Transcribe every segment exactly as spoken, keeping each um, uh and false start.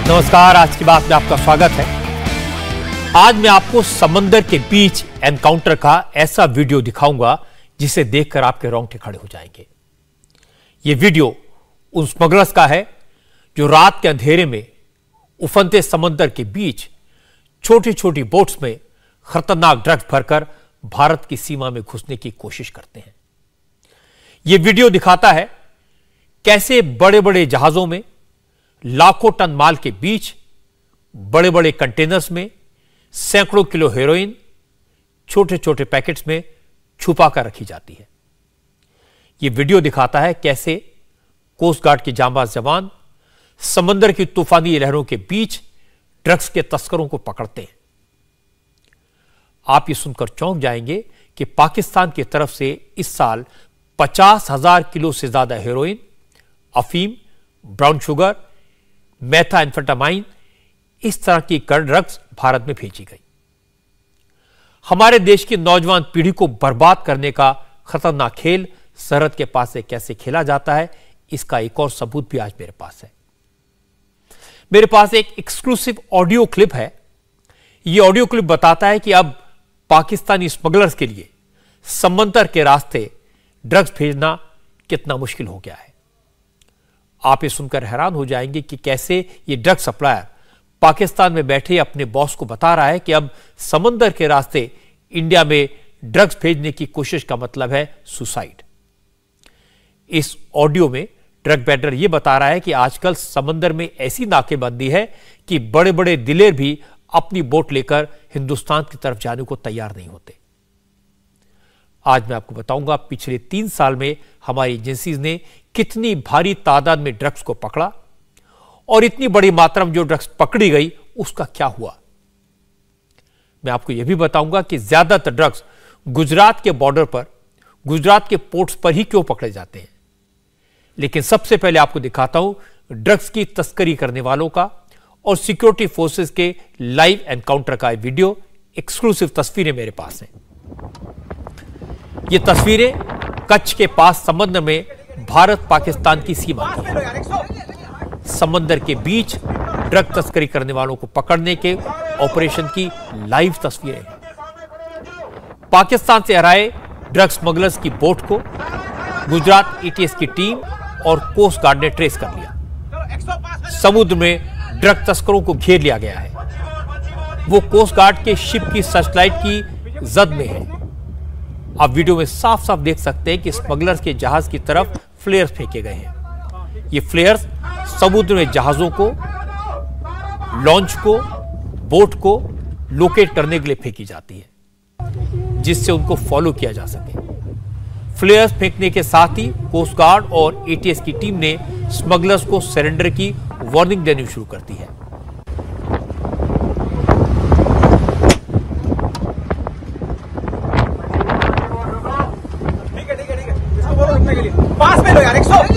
नमस्कार, आज की बात में आपका स्वागत है। आज मैं आपको समंदर के बीच एनकाउंटर का ऐसा वीडियो दिखाऊंगा जिसे देखकर आपके रोंगटे खड़े हो जाएंगे। यह वीडियो उन स्मगलर्स का है जो रात के अंधेरे में उफनते समंदर के बीच छोटी छोटी बोट्स में खतरनाक ड्रग्स भरकर भारत की सीमा में घुसने की कोशिश करते हैं। यह वीडियो दिखाता है कैसे बड़े बड़े जहाजों में लाखों टन माल के बीच बड़े बड़े कंटेनर्स में सैकड़ों किलो हेरोइन छोटे छोटे पैकेट्स में छुपा कर रखी जाती है। यह वीडियो दिखाता है कैसे कोस्ट गार्ड के जांबाज जवान समंदर की तूफानी लहरों के बीच ड्रग्स के तस्करों को पकड़ते हैं। आप ये सुनकर चौंक जाएंगे कि पाकिस्तान की तरफ से इस साल पचास हजार किलो से ज्यादा हेरोइन, अफीम, ब्राउन शुगर, मेथाम्फेटामाइन, इस तरह की ड्रग्स भारत में भेजी गई। हमारे देश की नौजवान पीढ़ी को बर्बाद करने का खतरनाक खेल सरहद के पास से कैसे खेला जाता है, इसका एक और सबूत भी आज मेरे पास है। मेरे पास एक एक्सक्लूसिव ऑडियो क्लिप है। यह ऑडियो क्लिप बताता है कि अब पाकिस्तानी स्मगलर्स के लिए समंदर के रास्ते ड्रग्स भेजना कितना मुश्किल हो गया है। आप ये सुनकर हैरान हो जाएंगे कि कैसे ये ड्रग सप्लायर पाकिस्तान में बैठे अपने बॉस को बता रहा है कि अब समंदर के रास्ते इंडिया में ड्रग्स भेजने की कोशिश का मतलब है सुसाइड। इस ऑडियो में ड्रग बैडर यह बता रहा है कि आजकल समंदर में ऐसी नाकेबंदी है कि बड़े बड़े दिलेर भी अपनी बोट लेकर हिंदुस्तान की तरफ जाने को तैयार नहीं होते। आज मैं आपको बताऊंगा पिछले तीन साल में हमारी एजेंसीज ने कितनी भारी तादाद में ड्रग्स को पकड़ा और इतनी बड़ी मात्रा में जो ड्रग्स पकड़ी गई उसका क्या हुआ। मैं आपको यह भी बताऊंगा कि ज्यादातर ड्रग्स गुजरात के बॉर्डर पर, गुजरात के पोर्ट्स पर ही क्यों पकड़े जाते हैं। लेकिन सबसे पहले आपको दिखाता हूं ड्रग्स की तस्करी करने वालों का और सिक्योरिटी फोर्सेस के लाइव एनकाउंटर का वीडियो। एक्सक्लूसिव तस्वीरें मेरे पास हैं। ये तस्वीरें कच्छ के पास समंदर में भारत पाकिस्तान की सीमा की है। समंदर के बीच ड्रग तस्करी करने वालों को पकड़ने के ऑपरेशन की लाइव तस्वीरें हैं। पाकिस्तान से हराए ड्रग स्मगलर्स की बोट को गुजरात एटीएस की टीम और कोस्ट गार्ड ने ट्रेस कर लिया। समुद्र में ड्रग तस्करों को घेर लिया गया है। वो कोस्ट गार्ड के शिप की सर्चलाइट की जद में है। आप वीडियो में साफ साफ देख सकते हैं कि स्मगलर्स के जहाज की तरफ फ्लेयर्स फेंके गए हैं। ये फ्लेयर्स समुद्र में जहाजों को, लॉन्च को, बोट को लोकेट करने के लिए फेंकी जाती है जिससे उनको फॉलो किया जा सके। फ्लेयर्स फेंकने के साथ ही कोस्ट गार्ड और एटीएस की टीम ने स्मगलर्स को सरेंडर की वार्निंग देनी शुरू कर दी है। पास में लो यार, एक सौ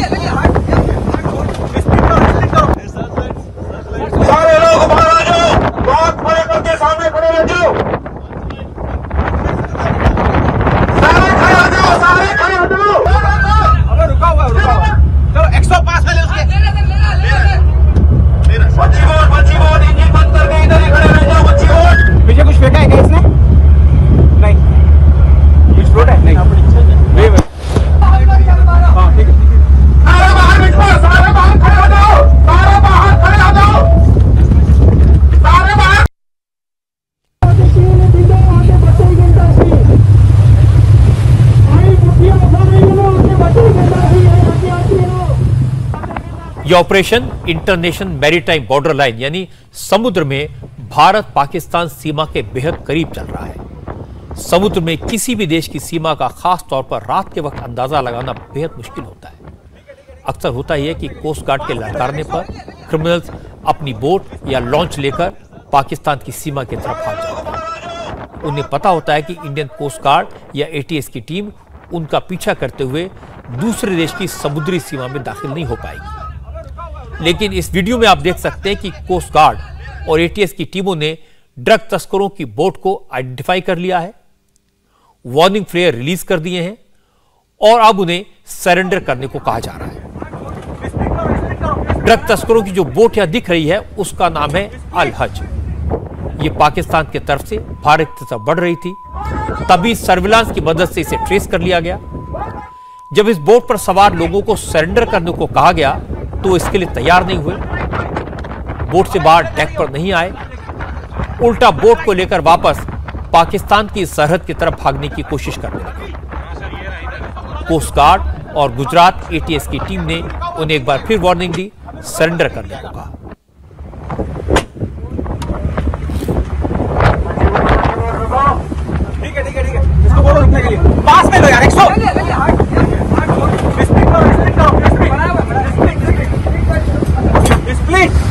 सारे लोग बाहर आ जाओ, बात खड़े करके सामने खड़े रह जाओ, सारे खड़े हो जाओ, सारे खड़े हो जाओ। अबे रुका हुआ रुका हुआ चलो एक सौ पास में ले उसके बच्ची बोट बच्ची बोट इंजन बंद करके इधर ही खड़े रह जाओ। बच्ची बोट पीछे कुछ फेंका है क्या इसने? नहीं कुछ फ्लोट है नहीं। यह operation international maritime border line यानी समुद्र में भारत पाकिस्तान सीमा के बेहद करीब चल रहा है। समुद्र में किसी भी देश की सीमा का खास तौर पर रात के वक्त अंदाजा लगाना बेहद मुश्किल होता है। अक्सर होता ही है कि कोस्ट गार्ड के ललकारने पर क्रिमिनल्स अपनी बोट या लॉन्च लेकर पाकिस्तान की सीमा की तरफ भाग जाते हैं। उन्हें पता होता है कि इंडियन कोस्ट गार्ड या एटीएस की टीम उनका पीछा करते हुए दूसरे देश की समुद्री सीमा में दाखिल नहीं हो पाएगी। लेकिन इस वीडियो में आप देख सकते हैं कि कोस्ट गार्ड और एटीएस की टीमों ने ड्रग तस्करों की बोट को आइडेंटिफाई कर लिया है, वार्निंग फ्लेयर रिलीज कर दिए हैं और अब उन्हें सरेंडर करने को कहा जा रहा है। ड्रग तस्करों की जो बोट यहां दिख रही है उसका नाम है अल हज। ये पाकिस्तान की तरफ से भारत की तरफ बढ़ रही थी। तभी सर्विलांस की मदद से इसे ट्रेस कर लिया गया। जब इस बोट पर सवार लोगों को सरेंडर करने को कहा गया तो इसके लिए तैयार नहीं हुए। बोट से बाहर डेक पर नहीं आए, उल्टा बोट को लेकर वापस पाकिस्तान की सरहद की तरफ भागने की कोशिश करने लगे। कोस्ट गार्ड और गुजरात एटीएस की टीम ने उन्हें एक बार फिर वार्निंग दी, सरेंडर करने को कहा। ठीक है ठीक है ठीक है, इसको बोलो रुकने के लिए। पास में लो यार, एक सौ स्प्लिट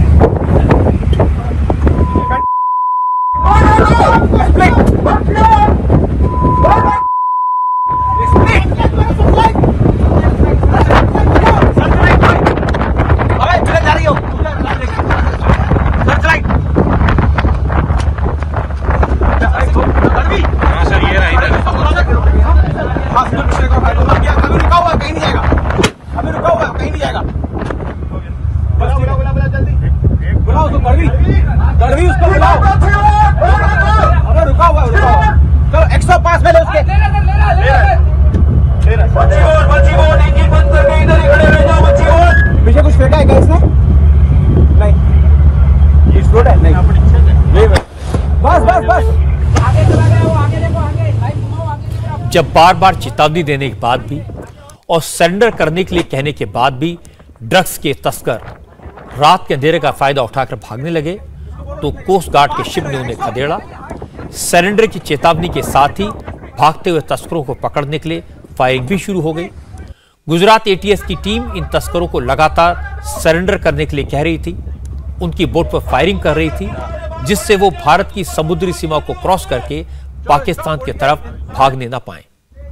जब बार बार चेतावनी देने के बाद भी और सरेंडर करने के लिए कहने के बाद भी ड्रग्स के तस्कर रात के अंधेरे का फायदा उठाकर भागने लगे तो कोस्ट गार्ड के शिप ने उन्हें खदेड़ा। सरेंडर की चेतावनी के साथ ही भागते हुए तस्करों को पकड़ने के लिए फायरिंग भी शुरू हो गई। गुजरात एटीएस की टीम इन तस्करों को लगातार सरेंडर करने के लिए कह रही थी, उनकी बोट पर फायरिंग कर रही थी, जिससे वो भारत की समुद्री सीमा को क्रॉस करके पाकिस्तान की तरफ भागने ना पाए।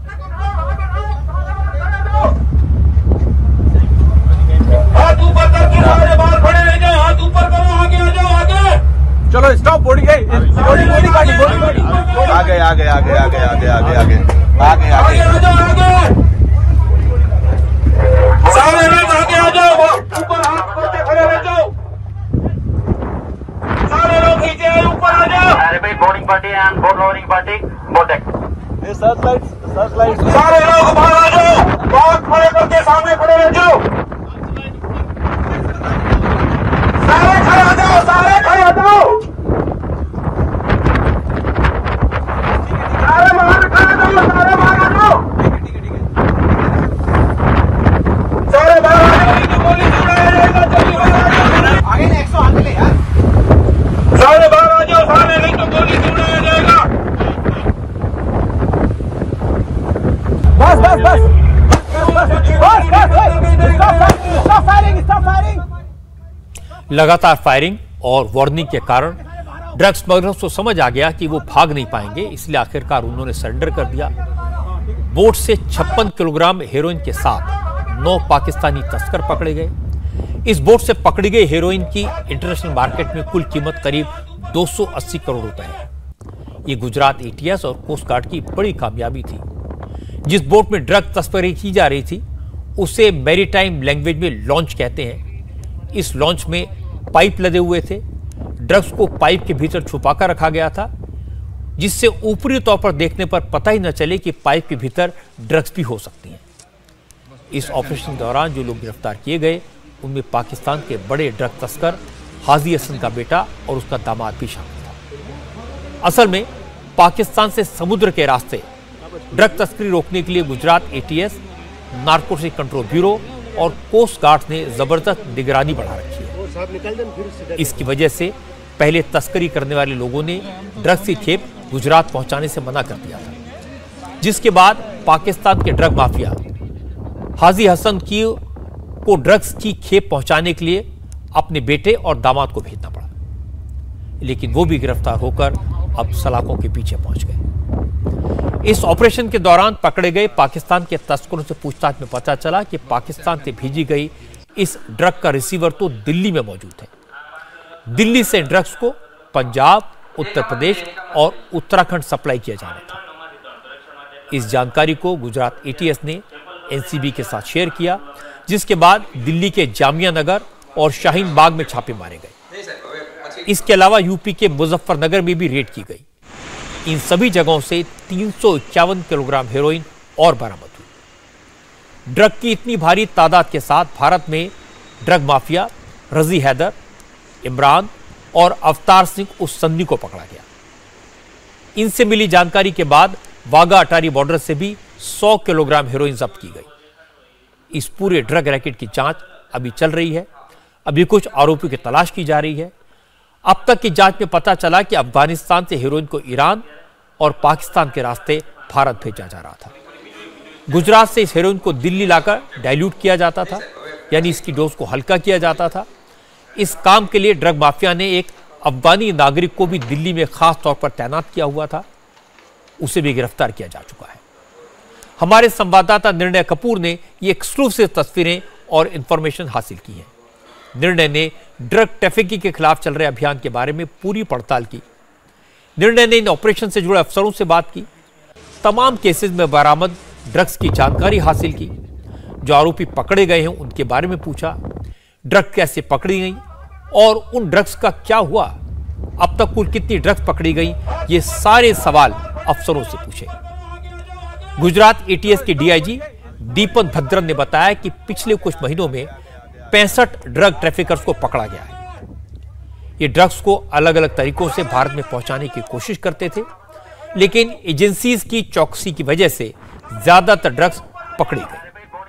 हाथ ऊपर करके सारे बाहर खड़े रह जाओ, हाथ ऊपर करो, आगे आ जाओ, आगे। चलो स्टॉप, बॉडी गई, बॉडी बॉडी गाड़ी, बॉडी बॉडी आगे आगे आगे आगे आगे आगे आगे आगे आगे आ जाओ, आगे सारे लोग आगे आ जाओ, ऊपर हाथ करके खड़े रह जाओ, सारे लोग नीचे आए, ऊपर आ जाओ। Boarding party and boat lowering party बोटेक। ये सर्च लाइट सर्च लाइट सारे लोग बाहर आ जाओ, हाथ खड़े करके सामने खड़े रह जाओ, सारे खड़े आ जाओ, सारे खड़े आ जाओ, सारे बाहर खड़े आ जाओ, सारे बाहर आ जाओ, सारे बाहर आ जाओ, तो गोली चलाया जाएगा, जल्दी बाहर आ जाओ, आगे ना, एक सौ आगे ले यार, सारे बाहर आ जाओ, सारे नहीं तो गोली चलाया जाएगा। बस बस बस बस बस बस स्टॉप फायरिंग, स्टॉप फायरिंग। लगातार फायरिंग और वार्निंग के कारण ड्रग्स स्मगलर्स को समझ आ गया कि वो भाग नहीं पाएंगे, इसलिए आखिरकार उन्होंने सरेंडर कर दिया। बोट से छप्पन किलोग्राम हेरोइन के साथ नौ पाकिस्तानी तस्कर पकड़े गए। इस बोट से पकड़ी गई हेरोइन की इंटरनेशनल मार्केट में कुल कीमत करीब दो सौ अस्सी करोड़ रुपए है। ये गुजरात एटीएस और कोस्ट गार्ड की बड़ी कामयाबी थी। जिस बोट में ड्रग तस्करी की जा रही थी उसे मैरीटाइम लैंग्वेज में लॉन्च कहते हैं। इस लॉन्च में पाइप लदे हुए थे। ड्रग्स को पाइप के भीतर छुपाकर रखा गया था, जिससे ऊपरी तौर पर देखने पर पता ही न चले कि पाइप के भीतर ड्रग्स भी हो सकती हैं। इस ऑपरेशन के दौरान जो लोग गिरफ्तार किए गए उनमें पाकिस्तान के बड़े ड्रग तस्कर हाजी हसन का बेटा और उसका दामाद भी शामिल था। असल में पाकिस्तान से समुद्र के रास्ते ड्रग तस्करी रोकने के लिए Gujarat ATS, narcotic control bureau और कोस्ट गार्ड ने जबरदस्त निगरानी बढ़ा रखी है। इसकी वजह से पहले तस्करी करने वाले लोगों ने ड्रग्स की खेप गुजरात पहुंचाने से मना कर दिया था, जिसके बाद पाकिस्तान के ड्रग माफिया हाजी हसन की को ड्रग्स की खेप पहुंचाने के लिए अपने बेटे और दामाद को भेजना पड़ा, लेकिन वो भी गिरफ्तार होकर अब सलाखों के पीछे पहुंच गए। इस ऑपरेशन के दौरान पकड़े गए पाकिस्तान के तस्करों से पूछताछ में पता चला कि पाकिस्तान से भेजी गई इस ड्रग का रिसीवर तो दिल्ली में मौजूद है। दिल्ली से ड्रग्स को पंजाब, उत्तर प्रदेश और उत्तराखंड सप्लाई किया जाना था। इस जानकारी को गुजरात एटीएस ने एनसीबी के साथ शेयर किया, जिसके बाद दिल्ली के जामिया नगर और शाहीन बाग में छापे मारे गए। इसके अलावा यूपी के मुजफ्फरनगर में भी रेड की गई। इन सभी जगहों से तीन सौ इक्यावन किलोग्राम हेरोइन और बरामद हुई। ड्रग की इतनी भारी तादाद के साथ भारत में ड्रग माफिया रजी हैदर, इमरान और अवतार सिंह उस संधि को पकड़ा गया। इनसे मिली जानकारी के बाद वाघा अटारी बॉर्डर से भी सौ किलोग्राम हेरोइन जब्त की गई। इस पूरे ड्रग रैकेट की जांच अभी चल रही है। अभी कुछ आरोपियों की तलाश की जा रही है। अब तक की जांच में पता चला कि अफगानिस्तान से हेरोइन को ईरान और पाकिस्तान के रास्ते भारत भेजा जा रहा था। गुजरात से इस हेरोइन को दिल्ली लाकर डाइल्यूट किया जाता था, यानी इसकी डोज को हल्का किया जाता था। इस काम के लिए ड्रग माफिया ने एक अफगानी नागरिक को भी दिल्ली में खास तौर पर तैनात किया हुआ था। उसे भी गिरफ्तार किया जा चुका है। हमारे संवाददाता निर्णय कपूर ने ये एक्सक्लूसिव तस्वीरें और इंफॉर्मेशन हासिल की है। निर्णय ने ड्रग ट्रैफिकिंग के खिलाफ चल रहे अभियान के बारे में पूरी पड़ताल की। निर्णय ने इन ऑपरेशन से जुड़े अफसरों से बात की, तमाम केसेस में बरामद ड्रग्स की जानकारी हासिल की, जो आरोपी पकड़े गए हैं उनके बारे में पूछा, ड्रग कैसे पकड़ी गई और उन ड्रग्स का क्या हुआ, अब तक कुल कितनी ड्रग्स पकड़ी गई, ये सारे सवाल अफसरों से पूछे। गुजरात एटीएस के डीआईजी दीपक भद्रन ने बताया कि पिछले कुछ महीनों में पैंसठ ड्रग ट्रैफिकर्स को पकड़ा गया है। ये ड्रग्स को अलग अलग तरीकों से भारत में पहुंचाने की कोशिश करते थे, लेकिन एजेंसीज की चौकसी की वजह से ज्यादातर ड्रग्स पकड़ी गई।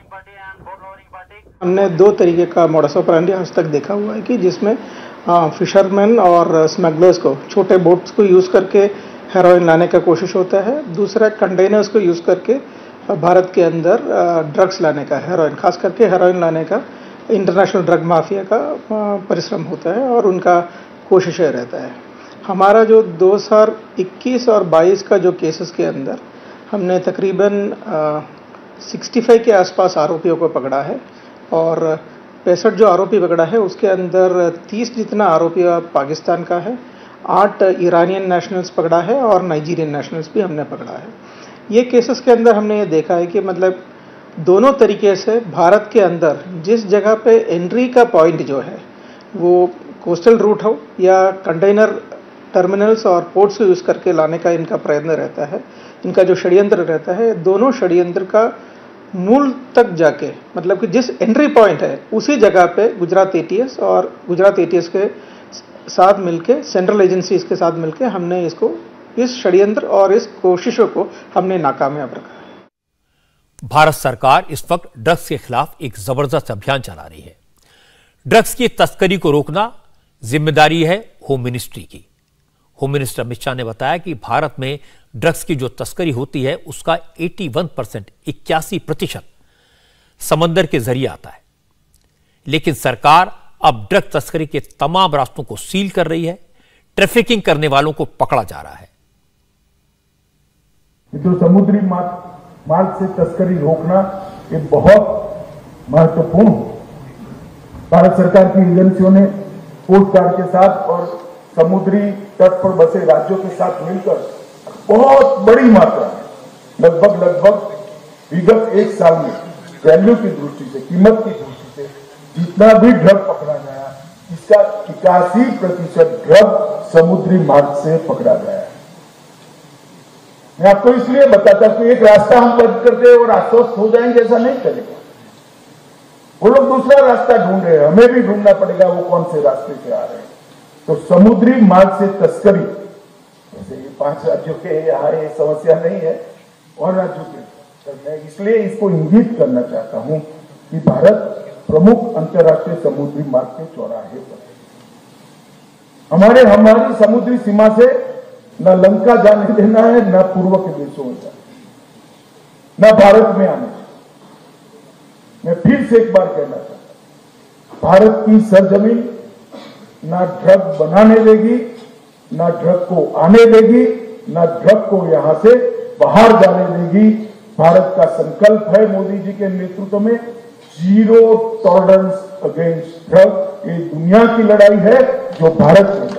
हमने दो तरीके का मॉडस ऑपरेंडी आज तक देखा हुआ है कि जिसमें फिशरमैन और स्मगलर्स को छोटे बोट्स को यूज करके हेरोइन लाने का कोशिश होता है। दूसरा कंटेनर्स को यूज करके भारत के अंदर ड्रग्स लाने का, हेरोइन खास करके हेरोइन लाने का इंटरनेशनल ड्रग माफिया का परिश्रम होता है और उनका कोशिश रहता है। हमारा जो दो हज़ार इक्कीस और बाईस का जो केसेस के अंदर हमने तकरीबन पैंसठ के आसपास आरोपियों को पकड़ा है और पैंसठ जो आरोपी पकड़ा है उसके अंदर तीस जितना आरोपी पाकिस्तान का है, आठ ईरानियन नेशनल्स पकड़ा है और नाइजीरियन नेशनल्स भी हमने पकड़ा है। ये केसेस के अंदर हमने ये देखा है कि मतलब दोनों तरीके से भारत के अंदर जिस जगह पे एंट्री का पॉइंट जो है वो कोस्टल रूट हो या कंटेनर टर्मिनल्स और पोर्ट्स को यूज करके लाने का इनका प्रयत्न रहता है, इनका जो षड्यंत्र रहता है, दोनों षड्यंत्र का मूल तक जाके मतलब कि जिस एंट्री पॉइंट है उसी जगह पे गुजरात एटीएस और गुजरात एटीएस के साथ मिलके सेंट्रल एजेंसीज के साथ मिलके हमने इसको इस षड्यंत्र और इस कोशिशों को हमने नाकामयाब रखा है। भारत सरकार इस वक्त ड्रग्स के खिलाफ एक जबरदस्त अभियान चला रही है। ड्रग्स की तस्करी को रोकना जिम्मेदारी है होम मिनिस्ट्री की। होम मिनिस्टर अमित शाह ने बताया कि भारत में ड्रग्स की जो तस्करी होती है उसका इक्यासी परसेंट इक्यासी प्रतिशत समंदर के जरिए आता है, लेकिन सरकार अब ड्रग तस्करी के तमाम रास्तों को सील कर रही है। ट्रैफिकिंग करने वालों को पकड़ा जा रहा है। जो समुद्री मार्ग से तस्करी रोकना ये बहुत महत्वपूर्ण। भारत सरकार की एजेंसियों ने कोस्ट गार्ड के साथ और समुद्री तट पर बसे राज्यों के साथ मिलकर बहुत बड़ी मात्रा में लगभग लगभग विगत एक साल में वैल्यू की दृष्टि से, कीमत की दृष्टि से जितना भी ड्रग पकड़ा गया इसका इक्यासी प्रतिशत ड्रग समुद्री मार्ग से पकड़ा गया है। मैं आपको इसलिए बताता हूं कि एक रास्ता हम बंद करते और आश्वस्त हो जाएंगे, ऐसा नहीं चलेगा। वो लोग दूसरा रास्ता ढूंढ रहे हैं, हमें भी ढूंढना पड़ेगा वो कौन से रास्ते से आ रहे हैं। तो समुद्री मार्ग से तस्करी, जैसे ये पांच राज्यों के यहाँ ये समस्या नहीं है और राज्यों के, मैं इसलिए इसको इंगित करना चाहता हूं कि भारत प्रमुख अंतर्राष्ट्रीय समुद्री मार्ग के चौराहे पर हमारे हमारी समुद्री सीमा से न लंका जाने देना है, न पूर्व के देशों में जाना, न भारत में आने। मैं फिर से एक बार कहना चाहता हूं, भारत की सरजमीन ना ड्रग बनाने देगी, ना ड्रग को आने देगी, ना ड्रग को यहां से बाहर जाने देगी। भारत का संकल्प है मोदी जी के नेतृत्व में जीरो टॉलरेंस अगेंस्ट ड्रग। ये दुनिया की लड़ाई है जो भारत में।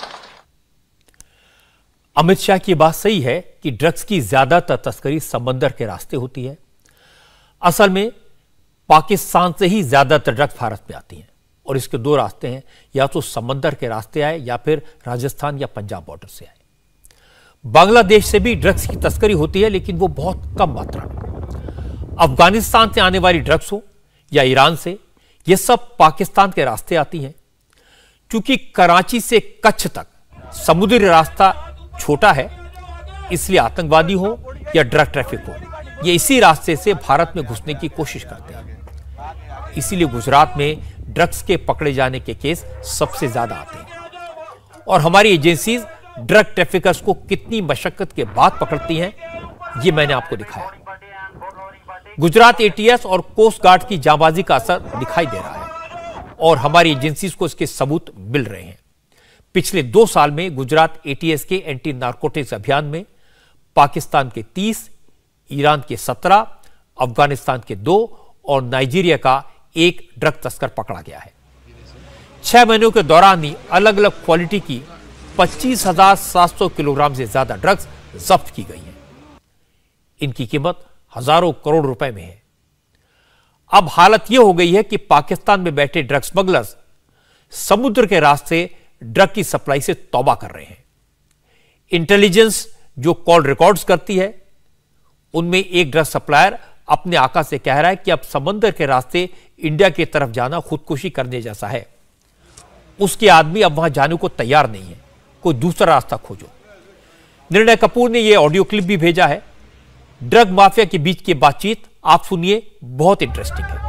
अमित शाह की बात सही है कि ड्रग्स की ज्यादातर तस्करी समंदर के रास्ते होती है। असल में पाकिस्तान से ही ज्यादातर ड्रग्स भारत में आती हैं। और इसके दो रास्ते हैं, या तो समंदर के रास्ते आए या फिर राजस्थान या पंजाब बॉर्डर से आए। बांग्लादेश से भी ड्रग्स की तस्करी होती है, लेकिन वो बहुत कम मात्रा में। अफगानिस्तान से आने वाली ड्रग्स हो या ईरान से, ये सब पाकिस्तान के रास्ते आती हैं। क्योंकि कराची से कच्छ तक समुद्री रास्ता छोटा है, इसलिए आतंकवादी हो या ड्रग ट्रैफिक हो, ये इसी रास्ते से भारत में घुसने की कोशिश करते हैं। इसीलिए गुजरात में ड्रग्स के पकड़े जाने के केस सबसे ज्यादा आते हैं। और हमारी एजेंसीज ड्रग ट्रैफिकर्स को कितनी मशक्कत के बाद पकड़ती हैं, ये मैंने आपको दिखाया। गुजरात एटीएस और कोस्ट गार्ड की जांबाजी का असर दिखाई दे रहा है और हमारी एजेंसीज को इसके सबूत मिल रहे हैं। पिछले दो साल में गुजरात एटीएस के एंटी नारकोटिक्स अभियान में पाकिस्तान के तीस, ईरान के सत्रह, अफगानिस्तान के दो और नाइजीरिया का एक ड्रग तस्कर पकड़ा गया है। छह महीनों के दौरान ही अलग अलग क्वालिटी की पच्चीस हजार सात सौ किलोग्राम से ज्यादा ड्रग्स जब्त की गई हैं। इनकी कीमत हजारों करोड़ रुपए में है। अब हालत यह हो गई है कि पाकिस्तान में बैठे ड्रग स्मगलर्स समुद्र के रास्ते ड्रग की सप्लाई से तौबा कर रहे हैं। इंटेलिजेंस जो कॉल रिकॉर्ड्स करती है, उनमें एक ड्रग सप्लायर अपने आका से कह रहा है कि अब समंदर के रास्ते इंडिया की तरफ जाना खुदकुशी करने जैसा है। उसके आदमी अब वहां जाने को तैयार नहीं है, कोई दूसरा रास्ता खोजो। निर्णय कपूर ने यह ऑडियो क्लिप भी भेजा है। ड्रग माफिया के बीच की बातचीत आप सुनिए, बहुत इंटरेस्टिंग है।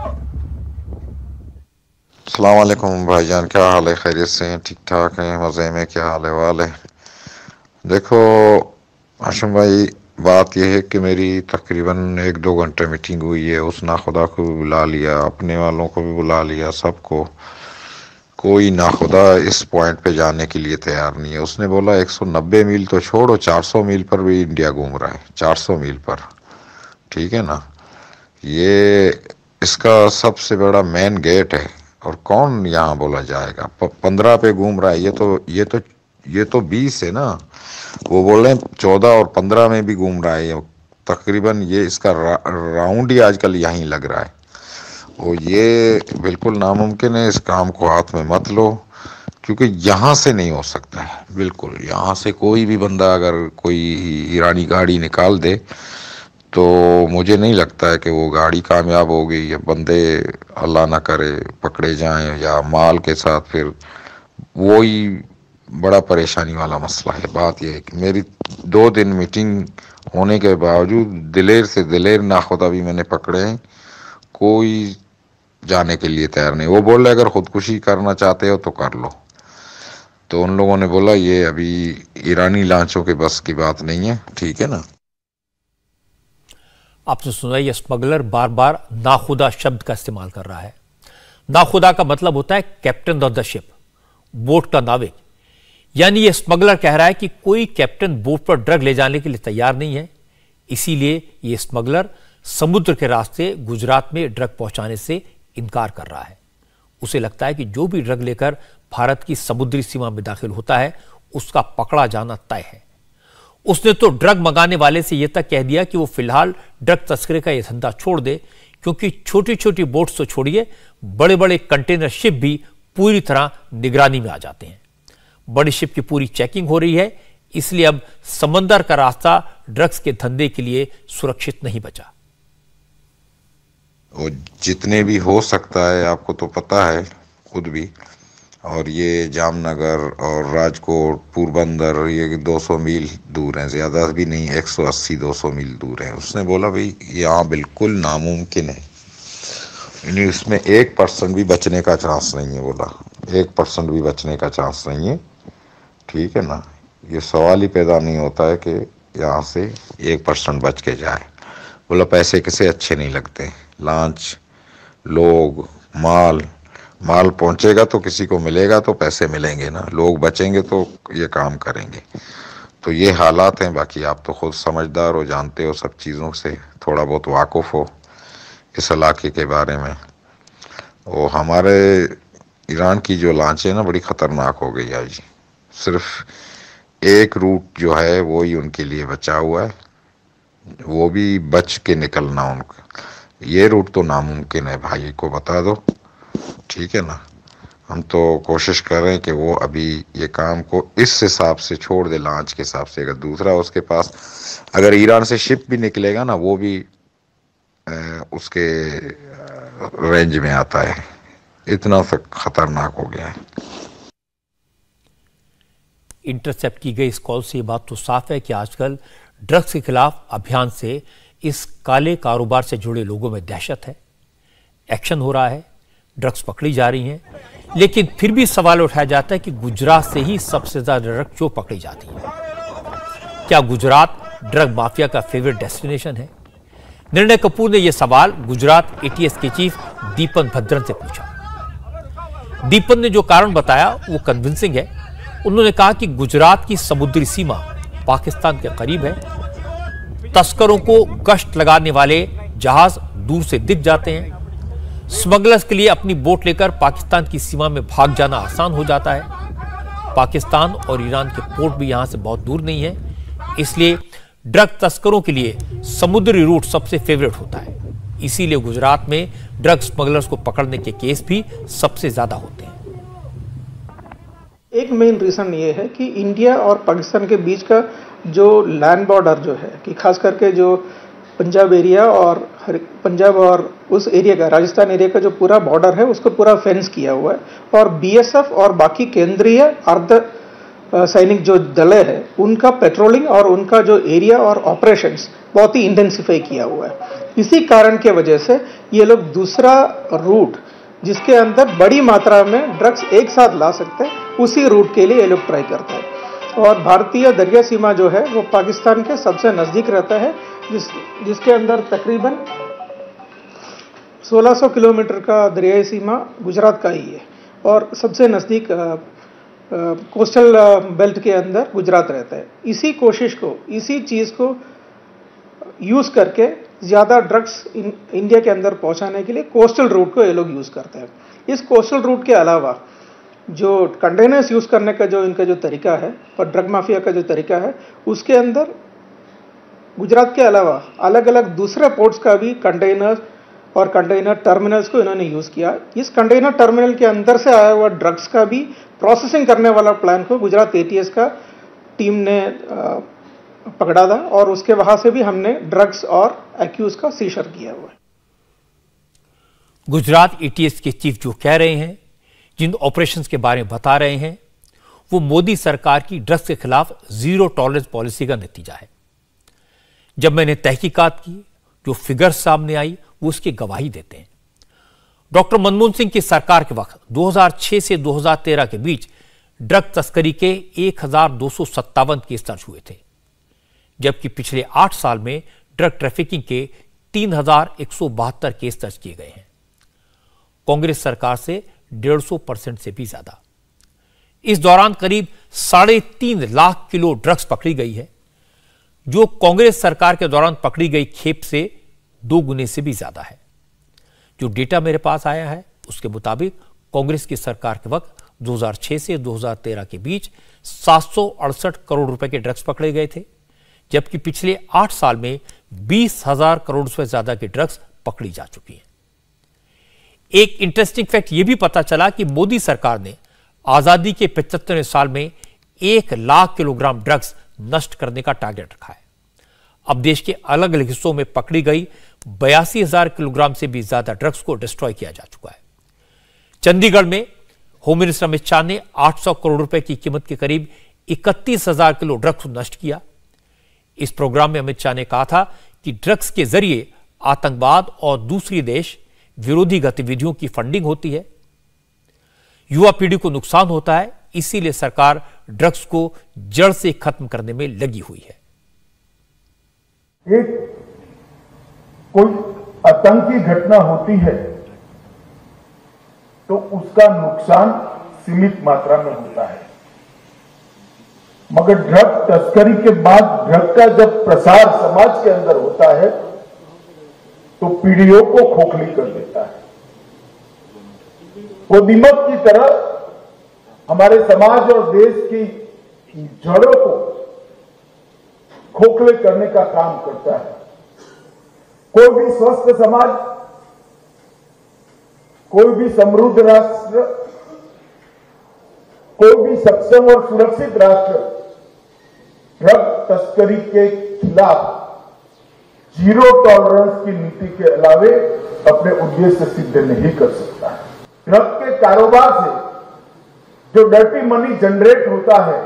अस्सलाम वालेकुम भाईजान, क्या हाल है? खैरियत से हैं? ठीक ठाक हैं? मजे में? क्या हाल है वाले? देखो आशम भाई, बात यह है कि मेरी तकरीबन एक दो घंटे मीटिंग हुई है। उस नाखुदा को भी बुला लिया, अपने वालों को भी बुला लिया, सबको। कोई नाखुदा इस पॉइंट पे जाने के लिए तैयार नहीं है। उसने बोला एक सौ नब्बे मील तो छोड़ो, चार सौ मील पर भी इंडिया घूम रहा है। चार सौ मील पर, ठीक है ना? ये इसका सबसे बड़ा मेन गेट है और कौन यहाँ बोला जाएगा? पंद्रह पे घूम रहा है, ये तो ये तो ये तो बीस है ना। वो बोल रहे हैं चौदह और पंद्रह में भी घूम रहा है। तकरीबन ये इसका रा, राउंड ही आजकल यहीं लग रहा है। वो ये बिल्कुल नामुमकिन है। इस काम को हाथ में मत लो, क्योंकि यहाँ से नहीं हो सकता है। बिल्कुल यहाँ से कोई भी बंदा अगर कोई ईरानी गाड़ी निकाल दे तो मुझे नहीं लगता है कि वो गाड़ी कामयाब होगी, या बंदे अल्लाह ना करे पकड़े जाएं, या माल के साथ फिर वो ही बड़ा परेशानी वाला मसला है। बात यह है कि मेरी दो दिन मीटिंग होने के बावजूद दिलेर से दिलेर नाखुदा भी मैंने पकड़े हैं, कोई जाने के लिए तैयार नहीं। वो बोल रहे अगर खुदकुशी करना चाहते हो तो कर लो। तो उन लोगों ने बोला ये अभी ईरानी लांचों के बस की बात नहीं है, ठीक है ना। आपने सुना, ये स्मगलर बार बार नाखुदा शब्द का इस्तेमाल कर रहा है। नाखुदा का मतलब होता है captain of the ship, boat का नाविक। यानी ये स्मगलर कह रहा है कि कोई कैप्टन बोट पर ड्रग ले जाने के लिए तैयार नहीं है, इसीलिए ये स्मगलर समुद्र के रास्ते गुजरात में ड्रग पहुंचाने से इनकार कर रहा है। उसे लगता है कि जो भी ड्रग लेकर भारत की समुद्री सीमा में दाखिल होता है, उसका पकड़ा जाना तय है। उसने तो ड्रग मंगाने वाले से यह तक कह दिया कि वो फिलहाल ड्रग तस्करी का यह धंधा छोड़ दे, क्योंकि छोटी छोटी बोट्स तो छोड़िए, बड़े बड़े कंटेनर शिप भी पूरी तरह निगरानी में आ जाते हैं। बड़ी शिप की पूरी चेकिंग हो रही है, इसलिए अब समंदर का रास्ता ड्रग्स के धंधे के लिए सुरक्षित नहीं बचा। वो जितने भी हो सकता है, आपको तो पता है खुद भी, और ये जामनगर और राजकोट, पोरबंदर, ये दो सौ मील दूर हैं, ज़्यादा भी नहीं, एक सौ अस्सी दो सौ मील दूर हैं। उसने बोला भाई यहाँ बिल्कुल नामुमकिन है, यानी इसमें एक परसेंट भी बचने का चांस नहीं है। बोला एक परसेंट भी बचने का चांस नहीं है, ठीक है ना। ये सवाल ही पैदा नहीं होता है कि यहाँ से एक परसेंट बच के जाए। बोला पैसे किसे अच्छे नहीं लगते, लांच, लोग, माल माल पहुंचेगा तो किसी को मिलेगा तो पैसे मिलेंगे ना, लोग बचेंगे तो ये काम करेंगे। तो ये हालात हैं। बाकी आप तो खुद समझदार हो, जानते हो सब चीज़ों से, थोड़ा बहुत वाकुफ़ हो इस इलाके के बारे में। वो हमारे ईरान की जो लांच है ना, बड़ी ख़तरनाक हो गई है जी। सिर्फ एक रूट जो है वो ही उनके लिए बचा हुआ है, वो भी बच के निकलना उनका। ये रूट तो नामुमकिन है भाई, को बता दो, ठीक है ना। हम तो कोशिश कर रहे हैं कि वो अभी ये काम को इस हिसाब से छोड़ दे, लॉन्च के हिसाब से। अगर दूसरा उसके पास अगर ईरान से शिप भी निकलेगा ना, वो भी आ, उसके रेंज में आता है। इतना तक खतरनाक हो गया है। इंटरसेप्ट की गई इस कॉल से ये बात तो साफ है कि आजकल ड्रग्स के खिलाफ अभियान से इस काले कारोबार से जुड़े लोगों में दहशत है। एक्शन हो रहा है, ड्रग्स पकड़ी जा रही हैं, लेकिन फिर भी सवाल उठाया जाता है कि गुजरात से ही सबसे ज्यादा ड्रग क्यों पकड़ी जाती है। क्या गुजरात ड्रग माफिया का फेवरेट डेस्टिनेशन है? निर्णय कपूर ने यह सवाल गुजरात एटीएस के चीफ दीपन भद्रन से पूछा। दीपन ने जो कारण बताया वो कन्विंसिंग है। उन्होंने कहा कि गुजरात की समुद्री सीमा पाकिस्तान के करीब है, तस्करों को गश्त लगाने वाले जहाज दूर से दिख जाते हैं, स्मगलर्स के लिए अपनी बोट लेकर पाकिस्तान की सीमा में भाग जाना आसान हो जाता है। पाकिस्तान और ईरान के पोर्ट भी यहां से बहुत दूर नहीं है, इसलिए ड्रग तस्करों के लिए समुद्री रूट सबसे फेवरेट होता है। इसीलिए गुजरात में ड्रग स्मगलर्स को पकड़ने के केस भी सबसे ज्यादा होते हैं। एक मेन रीजन ये है कि इंडिया और पाकिस्तान के बीच का जो लैंड बॉर्डर जो है, कि खास करके जो पंजाब एरिया और पंजाब और उस एरिया का, राजस्थान एरिया का जो पूरा बॉर्डर है, उसको पूरा फेंस किया हुआ है। और बीएसएफ और बाकी केंद्रीय अर्ध सैनिक जो दल है, उनका पेट्रोलिंग और उनका जो एरिया और ऑपरेशंस बहुत ही इंटेंसिफाई किया हुआ है। इसी कारण के वजह से ये लोग दूसरा रूट जिसके अंदर बड़ी मात्रा में ड्रग्स एक साथ ला सकते हैं, उसी रूट के लिए ये लोग ट्राई करते हैं। और भारतीय दरिया सीमा जो है वो पाकिस्तान के सबसे नजदीक रहता है, जिस जिसके अंदर तकरीबन सोलह सौ किलोमीटर का दरियाई सीमा गुजरात का ही है। और सबसे नजदीक कोस्टल बेल्ट के अंदर गुजरात रहता है। इसी कोशिश को, इसी चीज को यूज करके ज्यादा ड्रग्स इंडिया के अंदर पहुंचाने के लिए कोस्टल रूट को ये लोग यूज करते हैं। इस कोस्टल रूट के अलावा जो कंटेनर्स यूज करने का जो इनका जो तरीका है और ड्रग माफिया का जो तरीका है, उसके अंदर गुजरात के अलावा अलग अलग दूसरे पोर्ट्स का भी कंटेनर और कंटेनर टर्मिनल्स को इन्होंने यूज किया। इस कंटेनर टर्मिनल के अंदर से आया हुआ ड्रग्स का भी प्रोसेसिंग करने वाला प्लान को गुजरात एटीएस का टीम ने पकड़ा था, और उसके वहां से भी हमने ड्रग्स और एक्यूज का सीजर किया हुआ है। गुजरात एटीएस के चीफ जो कह रहे हैं, जिन ऑपरेशंस के बारे में बता रहे हैं, वो मोदी सरकार की ड्रग्स के खिलाफ जीरो टॉलरेंस पॉलिसी का नतीजा है। जब मैंने तहकीकात की, जो फिगर्स सामने आई वो उसकी गवाही देते हैं। डॉक्टर मनमोहन सिंह की सरकार के वक्त दो हज़ार छह से दो हज़ार तेरह के बीच ड्रग तस्करी के एक हजार दो सौ सत्तावन केस दर्ज हुए थे, जबकि पिछले आठ साल में ड्रग ट्रैफिकिंग के तीन हजार एक सौ बहत्तर केस दर्ज किए गए हैं। कांग्रेस सरकार से डेढ़ सौ परसेंट से भी ज्यादा। इस दौरान करीब साढ़े तीन लाख किलो ड्रग्स पकड़ी गई है, जो कांग्रेस सरकार के दौरान पकड़ी गई खेप से दो गुने से भी ज्यादा है। जो डेटा मेरे पास आया है उसके मुताबिक कांग्रेस की सरकार के वक्त दो हज़ार छह से दो हज़ार तेरह के बीच सात सौ अड़सठ करोड़ रुपए के ड्रग्स पकड़े गए थे, जबकि पिछले आठ साल में बीस हजार करोड़ से ज्यादा की ड्रग्स पकड़ी जा चुकी हैं। एक इंटरेस्टिंग फैक्ट यह भी पता चला कि मोदी सरकार ने आजादी के पचहत्तरवें साल में एक लाख किलोग्राम ड्रग्स नष्ट करने का टारगेट रखा है। अब देश के अलग अलग हिस्सों में पकड़ी गई बयासी हजार किलोग्राम से भी ज्यादा ड्रग्स को डिस्ट्रॉय किया जा चुका है। चंडीगढ़ में होम मिनिस्टर अमित शाह ने आठ सौ करोड़ रुपए की कीमत के करीब इकतीस हजार किलो ड्रग्स नष्ट किया। इस प्रोग्राम में अमित शाह ने कहा था कि ड्रग्स के जरिए आतंकवाद और दूसरी देश विरोधी गतिविधियों की फंडिंग होती है, युवा पीढ़ी को नुकसान होता है, इसीलिए सरकार ड्रग्स को जड़ से खत्म करने में लगी हुई है। एक कोई आतंकी घटना होती है तो उसका नुकसान सीमित मात्रा में होता है, मगर ड्रग तस्करी के बाद ड्रग का जब प्रसार समाज के अंदर होता है तो पीढ़ियों को खोखली कर देता है। वो दीमक की तरह हमारे समाज और देश की जड़ों को खोखले करने का काम करता है। कोई भी स्वस्थ समाज, कोई भी समृद्ध राष्ट्र कोई भी सक्षम और सुरक्षित राष्ट्र ड्रग तस्करी के खिलाफ जीरो टॉलरेंस की नीति के अलावे अपने उद्देश्य सिद्ध नहीं कर सकता है। ड्रग के कारोबार से जो डर्टी मनी जनरेट होता है,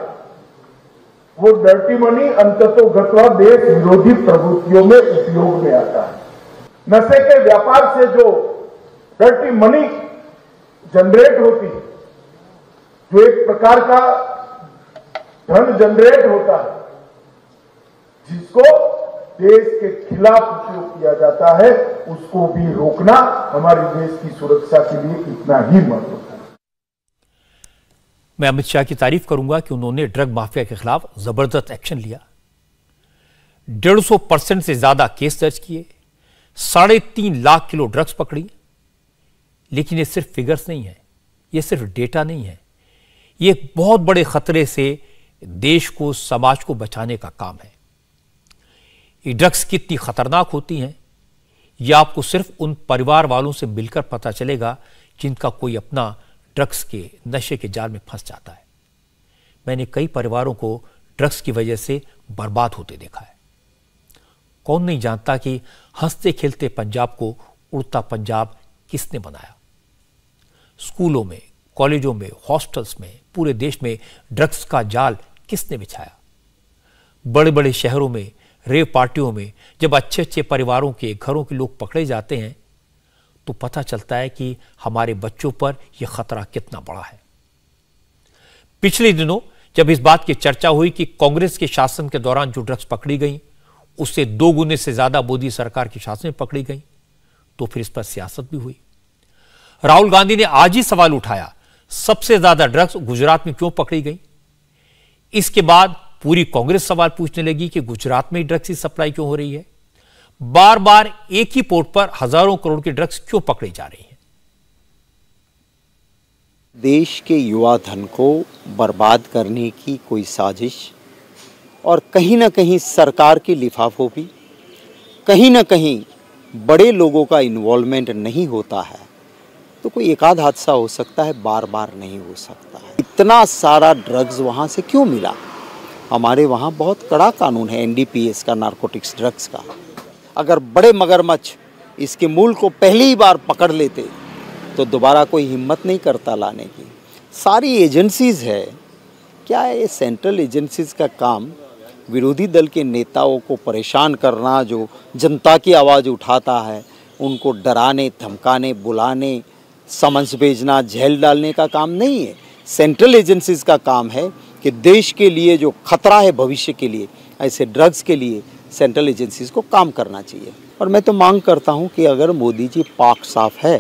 वो डर्टी मनी अंततोगत्वा देश विरोधी प्रवृत्तियों में उपयोग में आता है। नशे के व्यापार से जो डर्टी मनी जनरेट होती है, जो एक प्रकार का धन जनरेट होता है, जिसको देश के खिलाफ उपयोग किया जाता है, उसको भी रोकना हमारे देश की सुरक्षा के लिए इतना ही महत्वपूर्ण है। मैं अमित शाह की तारीफ करूंगा कि उन्होंने ड्रग माफिया के खिलाफ जबरदस्त एक्शन लिया। डेढ़ सौ परसेंट से ज्यादा केस दर्ज किए, साढ़े तीन लाख किलो ड्रग्स पकड़ी। लेकिन ये सिर्फ फिगर्स नहीं है, ये सिर्फ डेटा नहीं है, ये एक बहुत बड़े खतरे से देश को, समाज को बचाने का काम है। ये ड्रग्स कितनी खतरनाक होती हैं, यह आपको सिर्फ उन परिवार वालों से मिलकर पता चलेगा जिनका कोई अपना ड्रग्स के नशे के जाल में फंस जाता है। मैंने कई परिवारों को ड्रग्स की वजह से बर्बाद होते देखा है। कौन नहीं जानता कि हंसते खेलते पंजाब को उड़ता पंजाब किसने बनाया। स्कूलों में, कॉलेजों में, हॉस्टल्स में, पूरे देश में ड्रग्स का जाल किसने बिछाया। बड़े बड़े शहरों में रेव पार्टियों में जब अच्छे अच्छे परिवारों के, घरों के लोग पकड़े जाते हैं, तो पता चलता है कि हमारे बच्चों पर यह खतरा कितना बड़ा है। पिछले दिनों जब इस बात की चर्चा हुई कि कांग्रेस के शासन के दौरान जो ड्रग्स पकड़ी गई, उससे दो गुने से ज्यादा मोदी सरकार के शासन में पकड़ी गई, तो फिर इस पर सियासत भी हुई। राहुल गांधी ने आज ही सवाल उठाया, सबसे ज्यादा ड्रग्स गुजरात में क्यों पकड़ी गई। इसके बाद पूरी कांग्रेस सवाल पूछने लगी कि गुजरात में ड्रग्स की सप्लाई क्यों हो रही है। बार बार एक ही पोर्ट पर हजारों करोड़ के ड्रग्स क्यों पकड़े जा रही हैं। देश के युवा धन को बर्बाद करने की कोई साजिश, और कहीं ना कहीं सरकार की लिफाफोही, कहीं ना कहीं बड़े लोगों का इन्वॉल्वमेंट नहीं होता है, तो कोई एक आध हादसा हो सकता है, बार बार नहीं हो सकता है। इतना सारा ड्रग्स वहाँ से क्यों मिला। हमारे वहाँ बहुत कड़ा कानून है एन डी पी एस का, नारकोटिक्स ड्रग्स का। अगर बड़े मगरमच्छ इसके मूल को पहली ही बार पकड़ लेते तो दोबारा कोई हिम्मत नहीं करता लाने की। सारी एजेंसीज है, क्या है ये सेंट्रल एजेंसीज का काम विरोधी दल के नेताओं को परेशान करना, जो जनता की आवाज़ उठाता है उनको डराने, धमकाने, बुलाने, समन्स भेजना, जेल डालने का काम नहीं है। सेंट्रल एजेंसीज का काम है कि देश के लिए जो खतरा है भविष्य के लिए, ऐसे ड्रग्स के लिए सेंट्रल एजेंसीज को काम करना चाहिए। और मैं तो मांग करता हूं कि अगर मोदी जी पाक साफ है,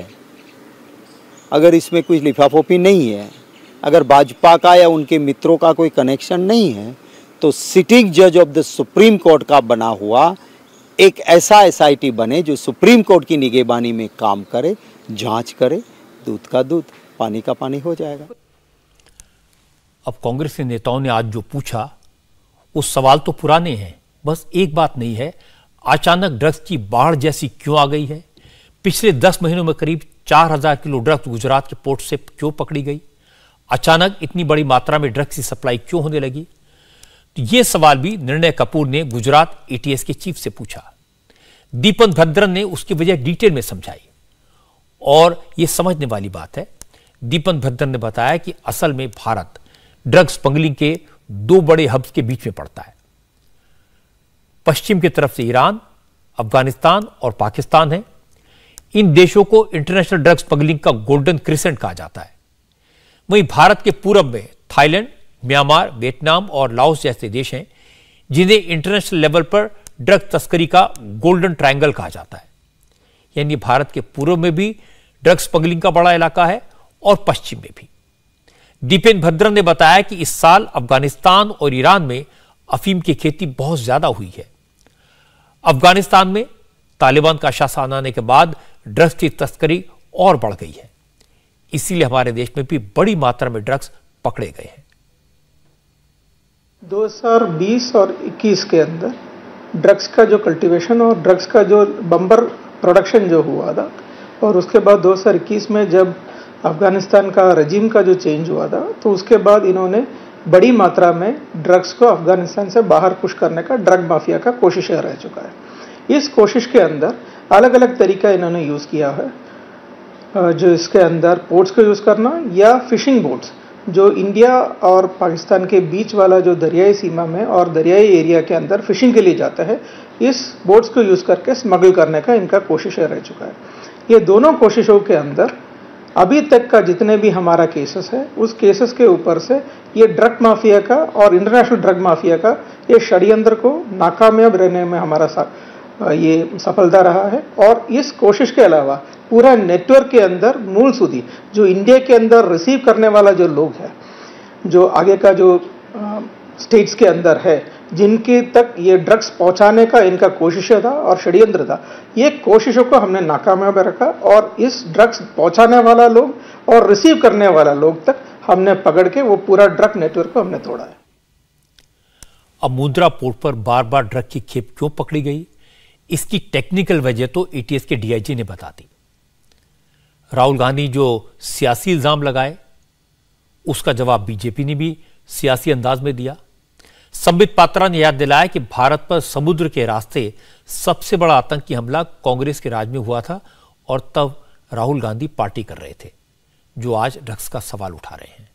अगर इसमें कोई लिफाफोपी नहीं है, अगर भाजपा का या उनके मित्रों का कोई कनेक्शन नहीं है, तो सिटिंग जज ऑफ द सुप्रीम कोर्ट का बना हुआ एक ऐसा एस आई टी बने जो सुप्रीम कोर्ट की निगरानी में काम करे, जांच करे, दूध का दूध, पानी का पानी हो जाएगा। अब कांग्रेस के नेताओं ने आज जो पूछा, वो सवाल तो पुराने हैं, बस एक बात नहीं है, अचानक ड्रग्स की बाढ़ जैसी क्यों आ गई है। पिछले दस महीनों में करीब चार हजार किलो ड्रग्स गुजरात के पोर्ट से क्यों पकड़ी गई। अचानक इतनी बड़ी मात्रा में ड्रग्स की सप्लाई क्यों होने लगी। तो यह सवाल भी निर्णय कपूर ने गुजरात ए टी एस के चीफ से पूछा। दीपन भद्रन ने उसकी वजह डिटेल में समझाई, और यह समझने वाली बात है। दीपन भद्रन ने बताया कि असल में भारत ड्रग्स स्मगलिंग के दो बड़े हब्स के बीच में पड़ता है। पश्चिम की तरफ से ईरान, अफगानिस्तान और पाकिस्तान है। इन देशों को इंटरनेशनल ड्रग्स स्मगलिंग का गोल्डन क्रिसेंट कहा जाता है। वहीं भारत के पूरब में थाईलैंड, म्यांमार, वियतनाम और लाओस जैसे देश हैं, जिन्हें इंटरनेशनल लेवल पर ड्रग तस्करी का गोल्डन ट्रायंगल कहा जाता है। यानी भारत के पूर्व में भी ड्रग स्मगलिंग का बड़ा इलाका है और पश्चिम में भी। दीपेन भद्रन ने बताया कि इस साल अफगानिस्तान और ईरान में अफीम की खेती बहुत ज्यादा हुई है। अफगानिस्तान में तालिबान का शासन आने के बाद ड्रग्स की तस्करी और बढ़ गई है, इसीलिए हमारे देश में भी बड़ी मात्रा में ड्रग्स पकड़े गए हैं। दो हज़ार बीस और इक्कीस के अंदर ड्रग्स का जो कल्टीवेशन और ड्रग्स का जो बम्पर प्रोडक्शन जो हुआ था, और उसके बाद दो हज़ार इक्कीस में जब अफगानिस्तान का रजीम का जो चेंज हुआ था, तो उसके बाद इन्होंने बड़ी मात्रा में ड्रग्स को अफगानिस्तान से बाहर पुश करने का ड्रग माफिया का कोशिश रह चुका है। इस कोशिश के अंदर अलग अलग तरीका इन्होंने यूज़ किया है, जो इसके अंदर पोर्ट्स को यूज़ करना या फिशिंग बोट्स, जो इंडिया और पाकिस्तान के बीच वाला जो दरियाई सीमा में और दरियाई एरिया के अंदर फिशिंग के लिए जाता है, इस बोट्स को यूज़ करके स्मगल करने का इनका कोशिश रह चुका है। ये दोनों कोशिशों के अंदर अभी तक का जितने भी हमारा केसेस है, उस केसेस के ऊपर से ये ड्रग माफिया का और इंटरनेशनल ड्रग माफिया का ये षड्यंत्र को नाकामयाब रहने में हमारा सा ये सफलता रहा है। और इस कोशिश के अलावा पूरा नेटवर्क के अंदर मूल सूदी जो इंडिया के अंदर रिसीव करने वाला जो लोग है, जो आगे का जो स्टेट्स के अंदर है, जिनके तक ये ड्रग्स पहुंचाने का इनका कोशिश था और षड्यंत्र था, ये कोशिशों को हमने नाकामयाब रखा और इस ड्रग्स पहुंचाने वाला लोग और रिसीव करने वाला लोग तक हमने पकड़ के वो पूरा ड्रग नेटवर्क को हमने तोड़ा है। अब मुंद्रा पोर्ट पर बार बार ड्रग की खेप क्यों पकड़ी गई, इसकी टेक्निकल वजह तो एटीएस के डीआईजी ने बता दी। राहुल गांधी जो सियासी इल्जाम लगाए, उसका जवाब बीजेपी ने भी सियासी अंदाज में दिया। संबित पात्रा ने याद दिलाया कि भारत पर समुद्र के रास्ते सबसे बड़ा आतंकी हमला कांग्रेस के राज में हुआ था और तब राहुल गांधी पार्टी कर रहे थे, जो आज ड्रग्स का सवाल उठा रहे हैं।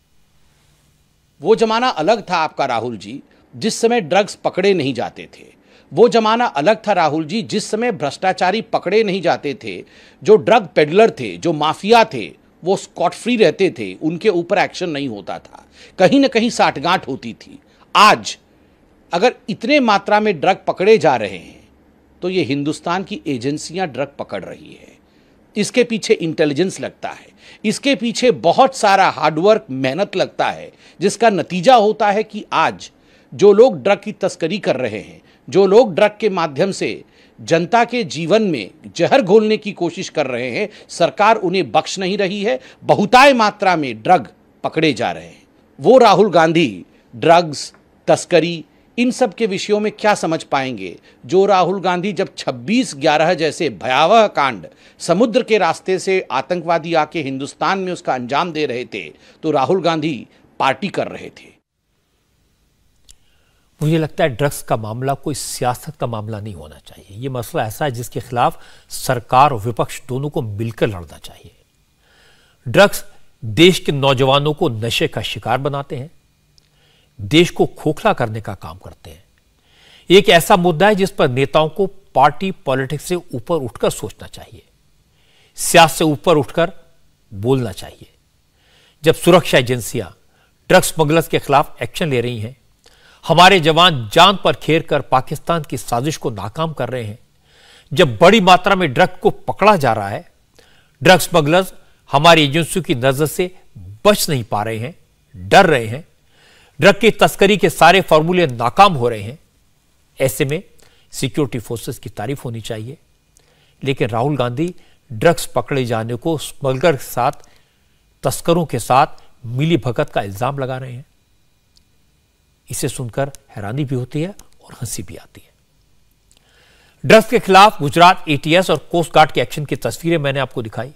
वो जमाना अलग था आपका राहुल जी, जिस समय ड्रग्स पकड़े नहीं जाते थे। वो जमाना अलग था राहुल जी, जिस समय भ्रष्टाचारी पकड़े नहीं जाते थे। जो ड्रग पेडलर थे, जो माफिया थे, वो स्कॉट फ्री रहते थे, उनके ऊपर एक्शन नहीं होता था, कहीं ना कहीं साठगांठ होती थी। आज अगर इतने मात्रा में ड्रग पकड़े जा रहे हैं तो ये हिंदुस्तान की एजेंसियां ड्रग पकड़ रही है। इसके पीछे इंटेलिजेंस लगता है, इसके पीछे बहुत सारा हार्डवर्क, मेहनत लगता है, जिसका नतीजा होता है कि आज जो लोग ड्रग की तस्करी कर रहे हैं, जो लोग ड्रग के माध्यम से जनता के जीवन में जहर घोलने की कोशिश कर रहे हैं, सरकार उन्हें बख्श नहीं रही है। बहुताय मात्रा में ड्रग पकड़े जा रहे हैं। वो राहुल गांधी ड्रग्स, तस्करी, इन सब के विषयों में क्या समझ पाएंगे जो राहुल गांधी जब छब्बीस ग्यारह जैसे भयावह कांड, समुद्र के रास्ते से आतंकवादी आके हिंदुस्तान में उसका अंजाम दे रहे थे, तो राहुल गांधी पार्टी कर रहे थे। मुझे लगता है ड्रग्स का मामला कोई सियासत का मामला नहीं होना चाहिए। यह मसला ऐसा है जिसके खिलाफ सरकार और विपक्ष दोनों को मिलकर लड़ना चाहिए। ड्रग्स देश के नौजवानों को नशे का शिकार बनाते हैं, देश को खोखला करने का काम करते हैं। एक ऐसा मुद्दा है जिस पर नेताओं को पार्टी पॉलिटिक्स से ऊपर उठकर सोचना चाहिए, सियासत से ऊपर उठकर बोलना चाहिए। जब सुरक्षा एजेंसियां ड्रग्स स्मगलर्स के खिलाफ एक्शन ले रही हैं, हमारे जवान जान पर खेर कर पाकिस्तान की साजिश को नाकाम कर रहे हैं, जब बड़ी मात्रा में ड्रग को पकड़ा जा रहा है, ड्रग स्मगलर्स हमारी एजेंसियों की नजर से बच नहीं पा रहे हैं, डर रहे हैं, ड्रग की तस्करी के सारे फॉर्मूले नाकाम हो रहे हैं, ऐसे में सिक्योरिटी फोर्सेस की तारीफ होनी चाहिए। लेकिन राहुल गांधी ड्रग्स पकड़े जाने को स्मगलर के साथ, तस्करों के साथ मिली भगत का इल्जाम लगा रहे हैं। इसे सुनकर हैरानी भी होती है और हंसी भी आती है। ड्रग्स के खिलाफ गुजरात एटीएस और कोस्ट गार्ड के एक्शन की तस्वीरें मैंने आपको दिखाई।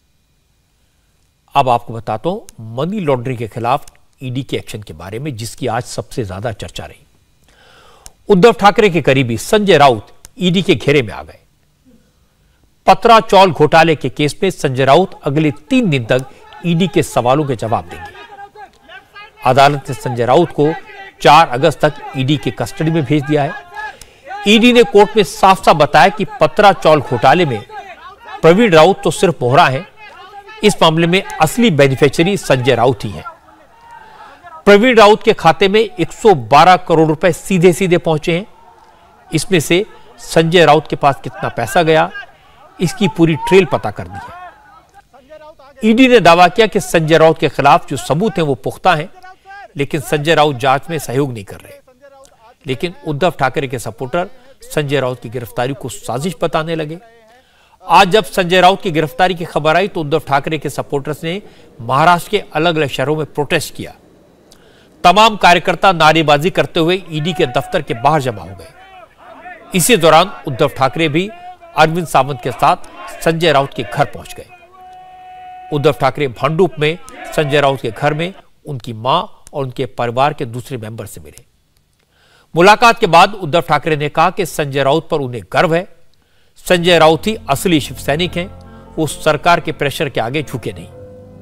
अब आपको बताता हूं मनी लॉन्ड्रिंग के खिलाफ ईडी के एक्शन के बारे में, जिसकी आज सबसे ज्यादा चर्चा रही। उद्धव ठाकरे के करीबी संजय राउत ईडी के घेरे में आ गए। पतरा चौल घोटाले के केस में संजय राउत अगले तीन दिन तक ईडी के सवालों के जवाब देंगे। अदालत ने संजय राउत को चार अगस्त तक ईडी की कस्टडी में भेज दिया है। ईडी ने कोर्ट में साफ साफ बताया कि पतरा चौल घोटाले में प्रवीण राउत तो सिर्फ मोहरा है, इस मामले में असली बेनिफिशियरी संजय राउत ही है। प्रवीण राउत के खाते में एक सौ बारह करोड़ रुपए सीधे सीधे पहुंचे हैं। इसमें से संजय राउत के पास कितना पैसा गया, इसकी पूरी ट्रेल पता कर दी है। ईडी ने दावा किया कि संजय राउत के खिलाफ जो सबूत हैं वो पुख्ता हैं, लेकिन संजय राउत जांच में सहयोग नहीं कर रहे। लेकिन उद्धव ठाकरे के सपोर्टर संजय राउत की गिरफ्तारी को साजिश बताने लगे। आज जब संजय राउत की गिरफ्तारी की खबर आई तो उद्धव ठाकरे के सपोर्टर्स ने महाराष्ट्र के अलग अलग शहरों में प्रोटेस्ट किया। तमाम कार्यकर्ता नारेबाजी करते हुए ईडी के दफ्तर के बाहर जमा हो गए। इसी दौरान उद्धव ठाकरे भी अरविंद सावंत के साथ संजय राउत के घर पहुंच गए। उद्धव ठाकरे भांडुप में संजय राउत के घर में उनकी मां और उनके परिवार के दूसरे मेंबर से मिले। मुलाकात के बाद उद्धव ठाकरे ने कहा कि संजय राउत पर उन्हें गर्व है। संजय राउत ही असली शिव सैनिक हैं, वो सरकार के प्रेशर के आगे झुके नहीं।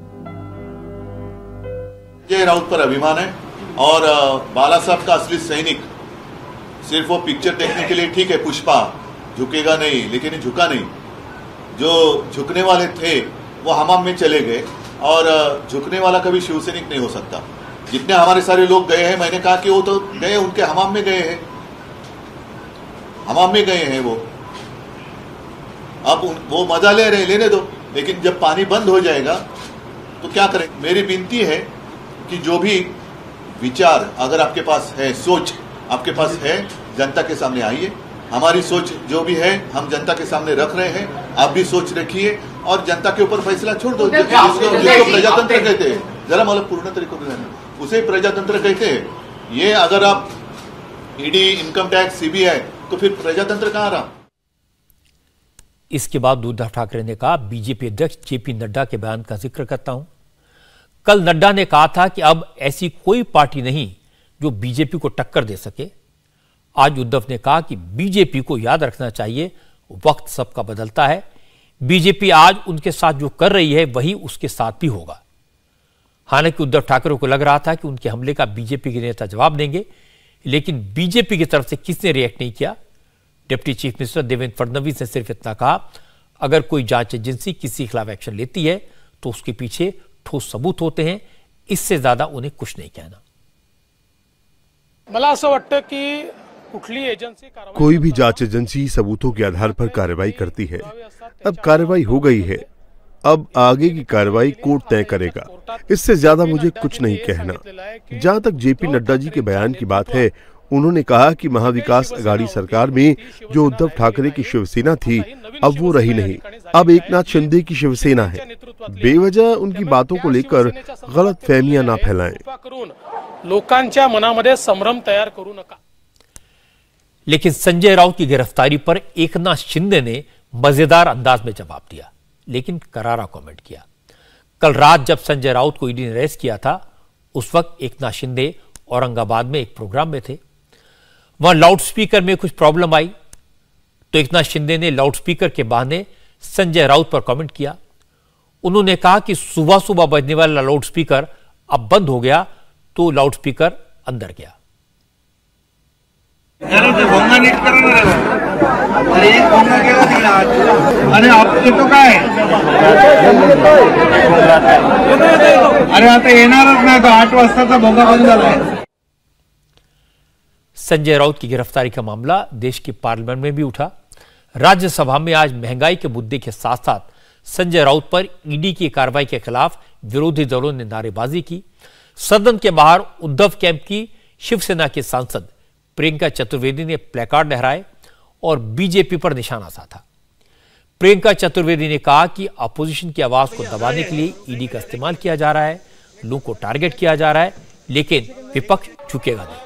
संजय राउत पर अभिमान है और बाला साहब का असली सैनिक सिर्फ वो पिक्चर देखने के लिए ठीक है, पुष्पा झुकेगा नहीं, लेकिन ये झुका नहीं। जो झुकने वाले थे वो हमाम में चले गए और झुकने वाला कभी शिवसैनिक नहीं हो सकता। जितने हमारे सारे लोग गए हैं, मैंने कहा कि वो तो गए उनके हमाम में गए हैं, हमाम में गए हैं वो। अब वो मजा ले रहे, लेने दो, लेकिन जब पानी बंद हो जाएगा तो क्या करें। मेरी विनती है कि जो भी विचार अगर आपके पास है, सोच आपके पास है, जनता के सामने आइए। हमारी सोच जो भी है हम जनता के सामने रख रहे हैं, आप भी सोच रखिए और जनता के ऊपर फैसला छोड़ दो। जिसको प्रजातंत्र कहते हैं, जरा मतलब पूर्ण तरीकों से उसे प्रजातंत्र कहते हैं। ये अगर आप ईडी, इनकम टैक्स, सीबीआई, तो फिर प्रजातंत्र कहां रहा। इसके बाद उद्धव ठाकरे ने कहा, बीजेपी अध्यक्ष जेपी नड्डा के बयान का जिक्र करता हूं। कल नड्डा ने कहा था कि अब ऐसी कोई पार्टी नहीं जो बीजेपी को टक्कर दे सके। आज उद्धव ने कहा कि बीजेपी को याद रखना चाहिए, वक्त सबका बदलता है। बीजेपी आज उनके साथ जो कर रही है वही उसके साथ भी होगा। हालांकि उद्धव ठाकरे को लग रहा था कि उनके हमले का बीजेपी के नेता जवाब देंगे, लेकिन बीजेपी की तरफ से किसने रिएक्ट नहीं किया। Deputy chief minister Devendra Fadnavis ने सिर्फ इतना कहा, अगर कोई जांच एजेंसी किसी के खिलाफ एक्शन लेती है तो उसके पीछे ठोस सबूत होते हैं, इससे ज्यादा उन्हें कुछ नहीं कहना। मला असं वाटतं की कुठली एजन्सी कोई भी जांच एजेंसी सबूतों के आधार पर कार्रवाई करती है। अब कार्रवाई हो गई है, अब आगे की कार्रवाई कोर्ट तय करेगा। इससे ज्यादा मुझे कुछ नहीं कहना। जहां तक जेपी नड्डा जी के बयान की बात है, उन्होंने कहा कि महाविकास अघाड़ी सरकार में जो उद्धव ठाकरे की शिवसेना थी, अब वो रही नहीं, अब एकनाथ शिंदे की शिवसेना है। बेवजह उनकी बातों को लेकर गलत फहमियां ना फैलाएं। लोकांच्या मनामध्ये संभ्रम तयार करू नका। लेकिन संजय राउत की गिरफ्तारी पर एकनाथ शिंदे ने मजेदार अंदाज में जवाब दिया, लेकिन करारा कमेंट किया। कल रात जब संजय राउत को ईडी ने अरेस्ट किया था, उस वक्त एकनाथ शिंदे औरंगाबाद में एक प्रोग्राम में थे। वहां लाउडस्पीकर में कुछ प्रॉब्लम आई तो एकनाथ शिंदे ने लाउडस्पीकर के बहाने संजय राउत पर कमेंट किया। उन्होंने कहा कि सुबह सुबह बजने वाला लाउडस्पीकर अब बंद हो गया, तो लाउडस्पीकर अंदर गया। अरे आपके तो काय अरे आता येणारच नाही, तो आठ वाजताचा भोगा बंद झालाय। संजय राउत की गिरफ्तारी का मामला देश की पार्लियामेंट में भी उठा। राज्यसभा में आज महंगाई के मुद्दे के साथ साथ संजय राउत पर ईडी की कार्रवाई के खिलाफ विरोधी दलों ने नारेबाजी की। सदन के बाहर उद्धव कैंप की शिवसेना के सांसद प्रियंका चतुर्वेदी ने प्लेकार्ड लहराए और बीजेपी पर निशाना साधा। प्रियंका चतुर्वेदी ने कहा कि अपोजिशन की आवाज को दबाने के लिए ईडी का इस्तेमाल किया जा रहा है, लोगों को टारगेट किया जा रहा है, लेकिन विपक्ष झुकेगा नहीं।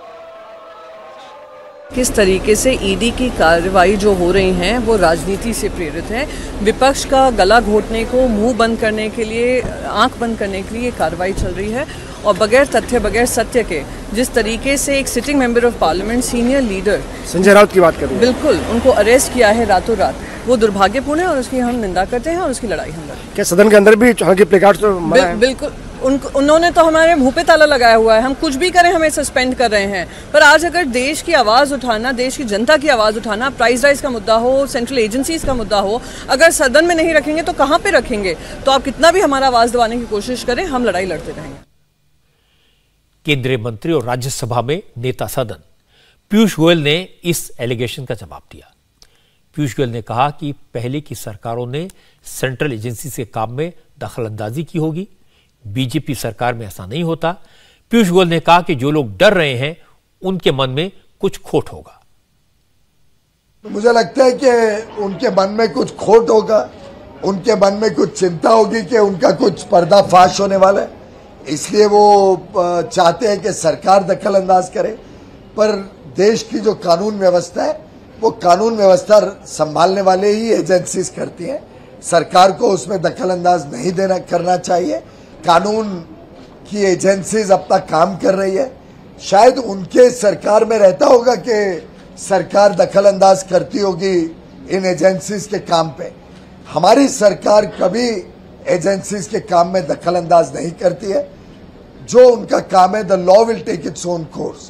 किस तरीके से ईडी की कार्रवाई जो हो रही हैं वो राजनीति से प्रेरित है। विपक्ष का गला घोटने को, मुंह बंद करने के लिए, आंख बंद करने के लिए कार्रवाई चल रही है और बगैर तथ्य, बगैर सत्य के जिस तरीके से एक sitting member of parliament, senior leader Sanjay Raut की बात करें, बिल्कुल उनको अरेस्ट किया है रातों रात, वो दुर्भाग्यपूर्ण है और उसकी हम निंदा करते हैं और उसकी लड़ाई हम लड़ते हैं। क्या सदन के अंदर भी चौहान के प्लेकार्ड तो बिल, बिल्कुल उनको उन्होंने तो हमारे मुंह पे ताला लगाया हुआ है, हम कुछ भी करें हमें सस्पेंड कर रहे हैं। पर आज अगर देश की आवाज़ उठाना, देश की जनता की आवाज़ उठाना, प्राइस राइज का मुद्दा हो, सेंट्रल एजेंसीज का मुद्दा हो, अगर सदन में नहीं रखेंगे तो कहाँ पे रखेंगे। तो आप कितना भी हमारा आवाज़ दबाने की कोशिश करें, हम लड़ाई लड़ते रहेंगे। केंद्रीय मंत्री और राज्यसभा में नेता सदन पीयूष गोयल ने इस एलिगेशन का जवाब दिया। पीयूष गोयल ने कहा कि पहले की सरकारों ने सेंट्रल एजेंसी के काम में दखलंदाजी की होगी, बीजेपी सरकार में ऐसा नहीं होता। पीयूष गोयल ने कहा कि जो लोग डर रहे हैं उनके मन में कुछ खोट होगा। मुझे लगता है कि उनके मन में कुछ खोट होगा, उनके मन में कुछ चिंता होगी कि उनका कुछ पर्दाफाश होने वाला है, इसलिए वो चाहते हैं कि सरकार दखल अंदाज करे। पर देश की जो कानून व्यवस्था है वो कानून व्यवस्था संभालने वाले ही एजेंसीज करती हैं। सरकार को उसमें दखल अंदाज नहीं देना करना चाहिए। कानून की एजेंसीज अपना काम कर रही है। शायद उनके सरकार में रहता होगा कि सरकार दखल अंदाज करती होगी इन एजेंसीज के काम पे। हमारी सरकार कभी एजेंसीज के काम में दखल अंदाज नहीं करती है। जो उनका काम है, the law will take its own course.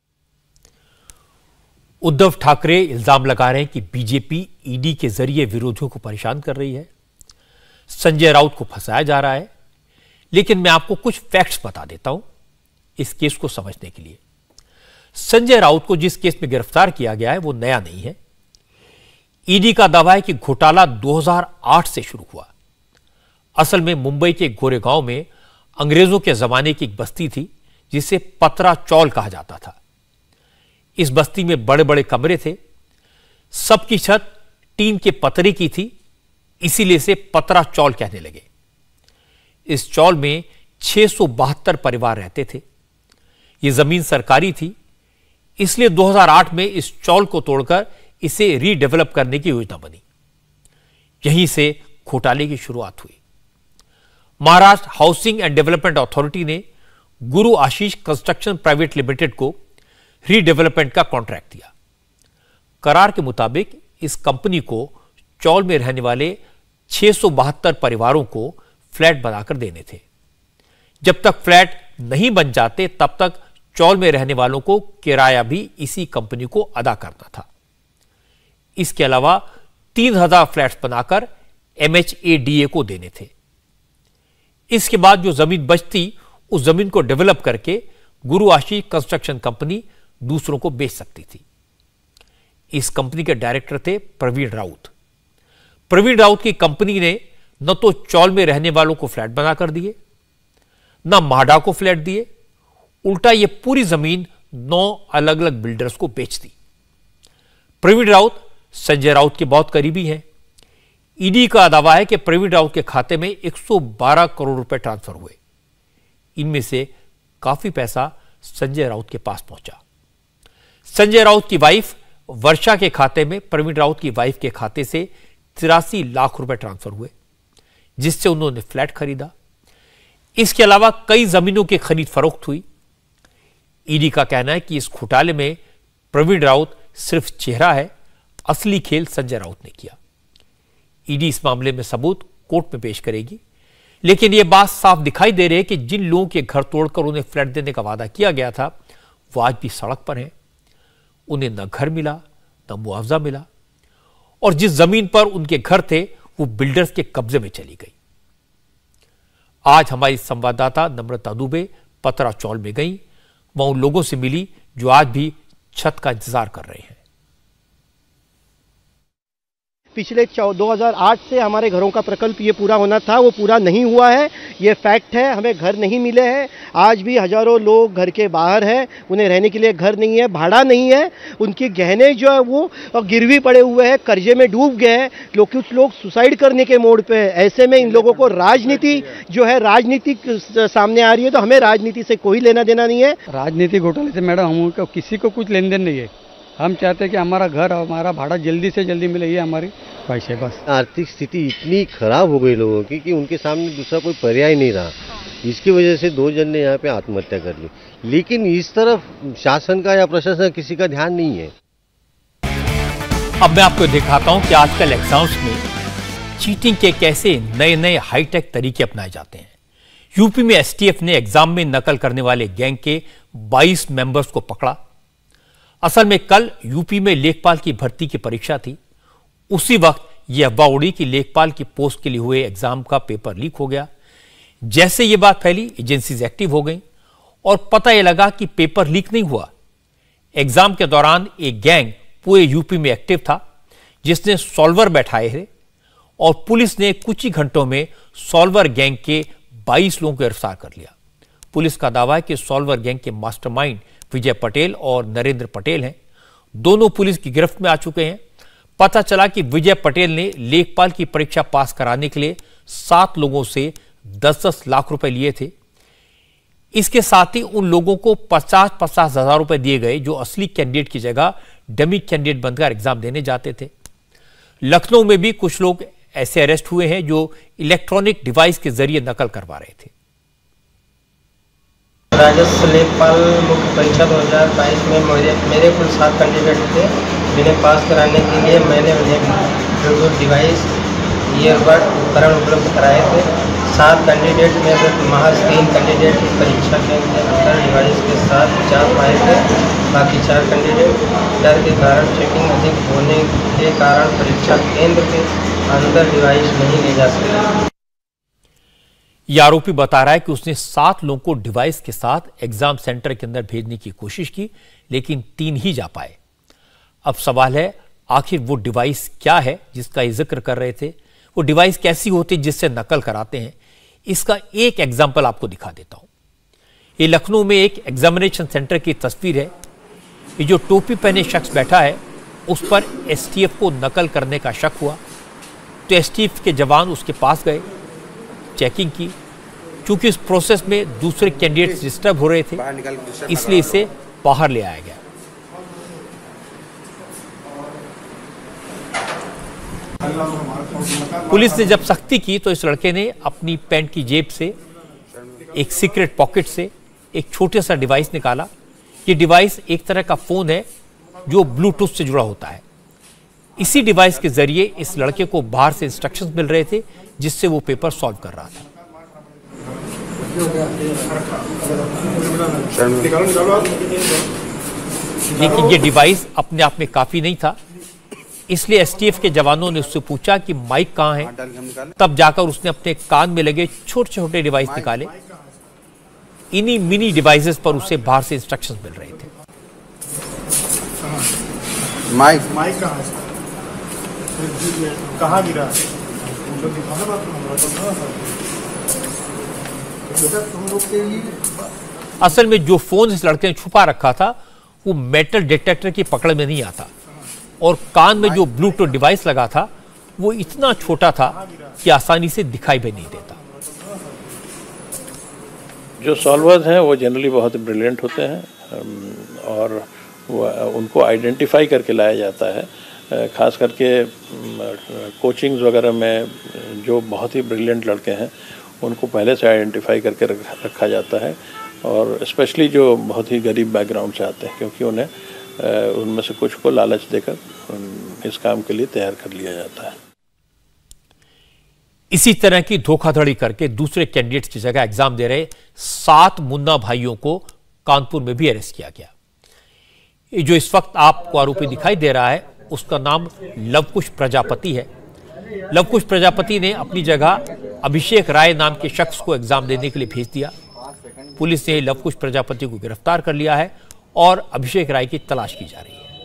Uddhav Thackeray इल्जाम लगा रहे हैं कि बीजेपी ईडी के जरिए विरोधियों को परेशान कर रही है, संजय राउत को फंसाया जा रहा है। लेकिन मैं आपको कुछ फैक्ट्स बता देता हूं इस केस को समझने के लिए। संजय राउत को जिस केस में गिरफ्तार किया गया है वो नया नहीं है। ईडी का दावा है कि घोटाला दो हज़ार आठ से शुरू हुआ। असल में मुंबई के गोरेगांव में अंग्रेजों के जमाने की एक बस्ती थी जिसे पतरा चौल कहा जाता था। इस बस्ती में बड़े बड़े कमरे थे, सबकी छत टीन के पतरे की थी, इसीलिए इसे पतरा चौल कहने लगे। इस चौल में छह सौ बहत्तर परिवार रहते थे। यह जमीन सरकारी थी, इसलिए दो हज़ार आठ में इस चौल को तोड़कर इसे रीडेवलप करने की योजना बनी। यहीं से घोटाले की शुरुआत हुई। Maharashtra housing and development authority ने Guru Ashish construction private limited को रीडेवलपमेंट का कॉन्ट्रैक्ट दिया। करार के मुताबिक इस कंपनी को चौल में रहने वाले छह सौ बहत्तर परिवारों को फ्लैट बनाकर देने थे। जब तक फ्लैट नहीं बन जाते तब तक चौल में रहने वालों को किराया भी इसी कंपनी को अदा करना था। इसके अलावा तीन हजार फ्लैट्स बनाकर एमएचएडीए को देने थे। इसके बाद जो जमीन बचती उस जमीन को डेवलप करके गुरु आशीष कंस्ट्रक्शन कंपनी दूसरों को बेच सकती थी। इस कंपनी के डायरेक्टर थे प्रवीण राउत। प्रवीण राउत की कंपनी ने न तो चौल में रहने वालों को फ्लैट बनाकर दिए, न माडा को फ्लैट दिए, उल्टा यह पूरी जमीन नौ अलग अलग बिल्डर्स को बेच दी। प्रवीण राउत संजय राउत के बहुत करीबी हैं। ईडी का दावा है कि प्रवीण राउत के खाते में एक सौ बारह करोड़ रुपए ट्रांसफर हुए। इनमें से काफी पैसा संजय राउत के पास पहुंचा। संजय राउत की वाइफ वर्षा के खाते में प्रवीण राउत की वाइफ के खाते से तिरासी लाख रुपए ट्रांसफर हुए, जिससे उन्होंने फ्लैट खरीदा। इसके अलावा कई जमीनों की खरीद फरोख्त हुई। ईडी का कहना है कि इस घोटाले में प्रवीण राउत सिर्फ चेहरा है, असली खेल संजय राउत ने किया। ईडी इस मामले में सबूत कोर्ट में पेश करेगी, लेकिन यह बात साफ दिखाई दे रही है कि जिन लोगों के घर तोड़कर उन्हें फ्लैट देने का वादा किया गया था वो आज भी सड़क पर हैं। उन्हें न घर मिला न मुआवजा मिला, और जिस जमीन पर उनके घर थे वो बिल्डर्स के कब्जे में चली गई। आज हमारी संवाददाता नम्रता दुबे पतरा चौल में गई, वहां उन लोगों से मिली जो आज भी छत का इंतजार कर रहे हैं। पिछले दो हज़ार आठ से हमारे घरों का प्रकल्प ये पूरा होना था, वो पूरा नहीं हुआ है। ये फैक्ट है, हमें घर नहीं मिले हैं। आज भी हजारों लोग घर के बाहर हैं, उन्हें रहने के लिए घर नहीं है, भाड़ा नहीं है। उनके गहने जो है वो गिरवी पड़े हुए हैं, कर्जे में डूब गए हैं। लोग कुछ लोग सुसाइड करने के मोड़ पे है। ऐसे में इन लोगों को राजनीति जो है राजनीति सामने आ रही है, तो हमें राजनीति से कोई लेना देना नहीं है। राजनीति घोटाले से मैडम हम किसी को कुछ लेन देन नहीं है। हम चाहते हैं कि हमारा घर और हमारा भाड़ा जल्दी से जल्दी मिले, ये हमारी ख्वाहिश है बस। आर्थिक स्थिति इतनी खराब हो गई लोगों की कि उनके सामने दूसरा कोई पर्याय नहीं रहा। इसकी वजह से दो जन ने यहाँ पे आत्महत्या कर ली, लेकिन इस तरफ शासन का या प्रशासन किसी का ध्यान नहीं है। अब मैं आपको दिखाता हूं कि आजकल एग्जाम्स में चीटिंग के कैसे नए नए हाईटेक तरीके अपनाए जाते हैं। यूपी में एसटीएफ ने एग्जाम में नकल करने वाले गैंग के बाईस मेंबर्स को पकड़ा। असल में कल यूपी में लेखपाल की भर्ती की परीक्षा थी। उसी वक्त यह अफवाह उड़ी कि लेखपाल की पोस्ट के लिए हुए एग्जाम का पेपर लीक हो गया। जैसे यह बात फैली, एजेंसीज एक्टिव हो गई और पता यह लगा कि पेपर लीक नहीं हुआ। एग्जाम के दौरान एक गैंग पूरे यूपी में एक्टिव था जिसने सॉल्वर बैठाए थे, और पुलिस ने कुछ ही घंटों में सॉल्वर गैंग के बाईस लोगों को गिरफ्तार कर लिया। पुलिस का दावा है कि सॉल्वर गैंग के मास्टरमाइंड विजय पटेल और नरेंद्र पटेल हैं। दोनों पुलिस की गिरफ्त में आ चुके हैं। पता चला कि विजय पटेल ने लेखपाल की परीक्षा पास कराने के लिए सात लोगों से दस दस लाख रुपए लिए थे। इसके साथ ही उन लोगों को पचास पचास हजार रुपए दिए गए जो असली कैंडिडेट की जगह डमी कैंडिडेट बनकर एग्जाम देने जाते थे। लखनऊ में भी कुछ लोग ऐसे अरेस्ट हुए हैं जो इलेक्ट्रॉनिक डिवाइस के जरिए नकल करवा रहे थे। राजस्व लेखपाल मुख्य परीक्षा दो हज़ार बाईस में मेरे मेरे कुल सात कैंडिडेट थे, जिन्हें पास कराने के लिए मैंने उन्हें ब्लूटूथ डिवाइस, ईयरबड उपकरण उपलब्ध कराए थे। सात कैंडिडेट में से महज तीन कैंडिडेट परीक्षा केंद्र के अंदर डिवाइस के साथ जा पाए थे। बाकी चार कैंडिडेट डर के कारण चेकिंग अधिक होने के कारण परीक्षा केंद्र के अंदर डिवाइस नहीं ले जा सके। ये आरोपी बता रहा है कि उसने सात लोगों को डिवाइस के साथ एग्जाम सेंटर के अंदर भेजने की कोशिश की, लेकिन तीन ही जा पाए। अब सवाल है, आखिर वो डिवाइस क्या है जिसका ये जिक्र कर रहे थे? वो डिवाइस कैसी होती है जिससे नकल कराते हैं? इसका एक एग्जाम्पल आपको दिखा देता हूं। ये लखनऊ में एक एग्जामिनेशन सेंटर की तस्वीर है। ये जो टोपी पहने शख्स बैठा है, उस पर एसटीएफ को नकल करने का शक हुआ, तो एसटीएफ के जवान उसके पास गए, चेकिंग की। चूंकि इस प्रोसेस में दूसरे कैंडिडेट्स डिस्टर्ब हो रहे थे, इसलिए इसे बाहर ले आया गया। पुलिस ने जब सख्ती की तो इस लड़के ने अपनी पैंट की जेब से, एक सीक्रेट पॉकेट से एक छोटा सा डिवाइस निकाला। ये डिवाइस एक तरह का फोन है जो ब्लूटूथ से जुड़ा होता है। इसी डिवाइस के जरिए इस लड़के को बाहर से इंस्ट्रक्शंस मिल रहे थे, जिससे वो पेपर सॉल्व कर रहा था। लेकिन ये डिवाइस अपने आप में काफी नहीं था, इसलिए एसटीएफ के जवानों ने उससे पूछा कि माइक कहां है। तब जाकर उसने अपने कान में लगे छोटे छोटे डिवाइस निकाले। इन्हीं मिनी डिवाइसेस पर उसे बाहर से इंस्ट्रक्शंस मिल रहे थे। माइक माइक कहां है? कहां गिरा? असल में जो फोन इस लड़के ने छुपा रखा था वो मेटल डिटेक्टर की पकड़ में नहीं आता, और कान में जो ब्लूटूथ डिवाइस लगा था वो इतना छोटा था कि आसानी से दिखाई भी नहीं देता। जो सॉल्वर्स हैं वो जनरली बहुत ब्रिलियंट होते हैं और वो उनको आइडेंटिफाई करके लाया जाता है। खास करके कोचिंग्स वगैरह में जो बहुत ही ब्रिलियंट लड़के हैं उनको पहले से आइडेंटिफाई करके रखा जाता है, और स्पेशली जो बहुत ही गरीब बैकग्राउंड से आते हैं, क्योंकि उन्हें उनमें से कुछ को लालच देकर इस काम के लिए तैयार कर लिया जाता है। इसी तरह की धोखाधड़ी करके दूसरे कैंडिडेट्स की जगह एग्जाम दे रहे सात मुन्ना भाइयों को कानपुर में भी अरेस्ट किया गया। ये जो इस वक्त आपको आरोपी दिखाई दे रहा है, उसका नाम लवकुश प्रजापति है। लवकुश प्रजापति ने अपनी जगह अभिषेक राय नाम के शख्स को एग्जाम देने के लिए भेज दिया। पुलिस ने लवकुश प्रजापति को गिरफ्तार कर लिया है और अभिषेक राय की तलाश की जा रही है।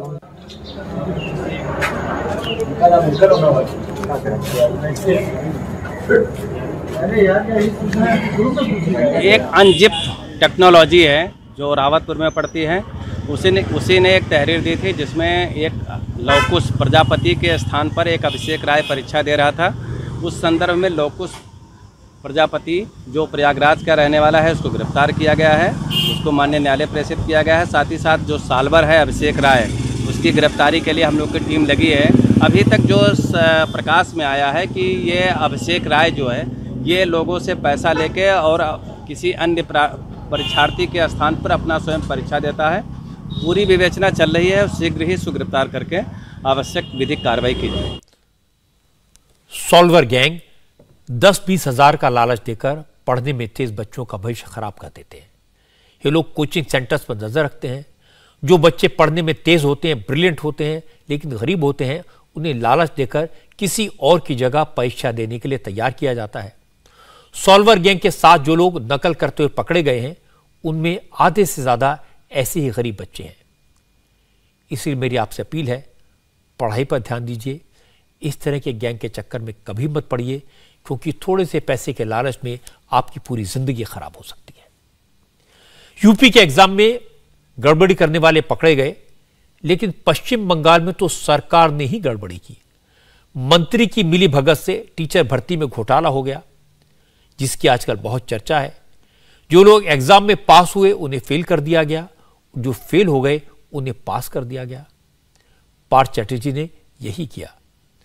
एक अनजिप्ड टेक्नोलॉजी है जो रावतपुर में पड़ती है, उसी ने उसी ने एक तहरीर दी थी जिसमें एक लवकुश प्रजापति के स्थान पर एक अभिषेक राय परीक्षा दे रहा था। उस संदर्भ में लवकुश प्रजापति जो प्रयागराज का रहने वाला है उसको गिरफ्तार किया गया है, उसको माननीय न्यायालय प्रेषित किया गया है। साथ ही साथ जो साल्वर है अभिषेक राय, उसकी गिरफ्तारी के लिए हम लोग की टीम लगी है। अभी तक जो प्रकाश में आया है कि ये अभिषेक राय जो है ये लोगों से पैसा लेके और किसी अन्य परीक्षार्थी के स्थान पर अपना स्वयं परीक्षा देता है। पूरी विवेचना चल रही है, शीघ्र ही उसको गिरफ्तार करके आवश्यक विधिक कार्रवाई की जाए। सॉल्वर गैंग दस बीस हजार का लालच देकर पढ़ने में तेज बच्चों का भविष्य खराब कर देते हैं। ये लोग कोचिंग सेंटर्स पर नजर रखते हैं। जो बच्चे पढ़ने में तेज होते हैं, ब्रिलियंट होते हैं, लेकिन गरीब होते हैं, उन्हें लालच देकर किसी और की जगह परीक्षा देने के लिए तैयार किया जाता है। सॉल्वर गैंग के साथ जो लोग नकल करते हुए पकड़े गए हैं, उनमें आधे से ज्यादा ऐसे ही गरीब बच्चे हैं। इसलिए मेरी आपसे अपील है, पढ़ाई पर ध्यान दीजिए। इस तरह के गैंग के चक्कर में कभी मत पड़िए, क्योंकि थोड़े से पैसे के लालच में आपकी पूरी जिंदगी खराब हो सकती है। यूपी के एग्जाम में गड़बड़ी करने वाले पकड़े गए, लेकिन पश्चिम बंगाल में तो सरकार ने ही गड़बड़ी की। मंत्री की मिली भगत से टीचर भर्ती में घोटाला हो गया, जिसकी आजकल बहुत चर्चा है। जो लोग एग्जाम में पास हुए उन्हें फेल कर दिया गया, जो फेल हो गए उन्हें पास कर दिया गया। पार्थ चैटर्जी ने यही किया।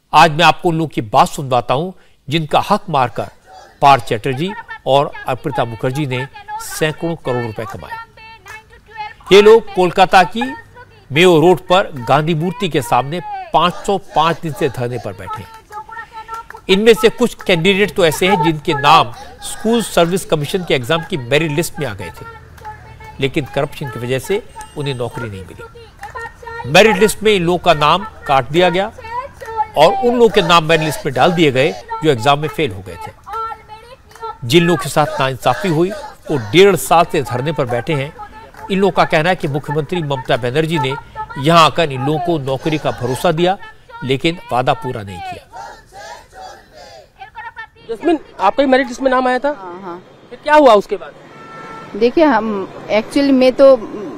आज मैं आपको उन लोगों की बात सुनवाता हूं जिनका हक मारकर पार्थ चैटर्जी और अर्पिता मुखर्जी ने सैकड़ों करोड़ रुपए कमाए। ये लोग कोलकाता की मेयो रोड पर गांधी मूर्ति के सामने पांच सौ पांच दिन से धरने पर बैठे हैं। इनमें से कुछ कैंडिडेट तो ऐसे हैं जिनके नाम स्कूल सर्विस कमीशन के एग्जाम की मेरिट लिस्ट में आ गए थे, लेकिन करप्शन की वजह से उन्हें नौकरी नहीं मिली। मेरिट लिस्ट में इन लोगों का नाम काट दिया गया और उन लोगों के नाम मेरिट लिस्ट में डाल दिए गए जो एग्जाम में फेल हो गए थे। जिन लोगों के साथ नाइंसाफी हुई वो डेढ़ साल से धरने पर बैठे हैं। इन लोगों का कहना है कि मुख्यमंत्री ममता बनर्जी ने यहां आकर इन लोगों को नौकरी का भरोसा दिया, लेकिन वादा पूरा नहीं किया। जस्मिन, आपका मेरिट लिस्ट में नाम आया था? हाँ हाँ। फिर क्या हुआ उसके बाद? देखिए, हम एक्चुअली में तो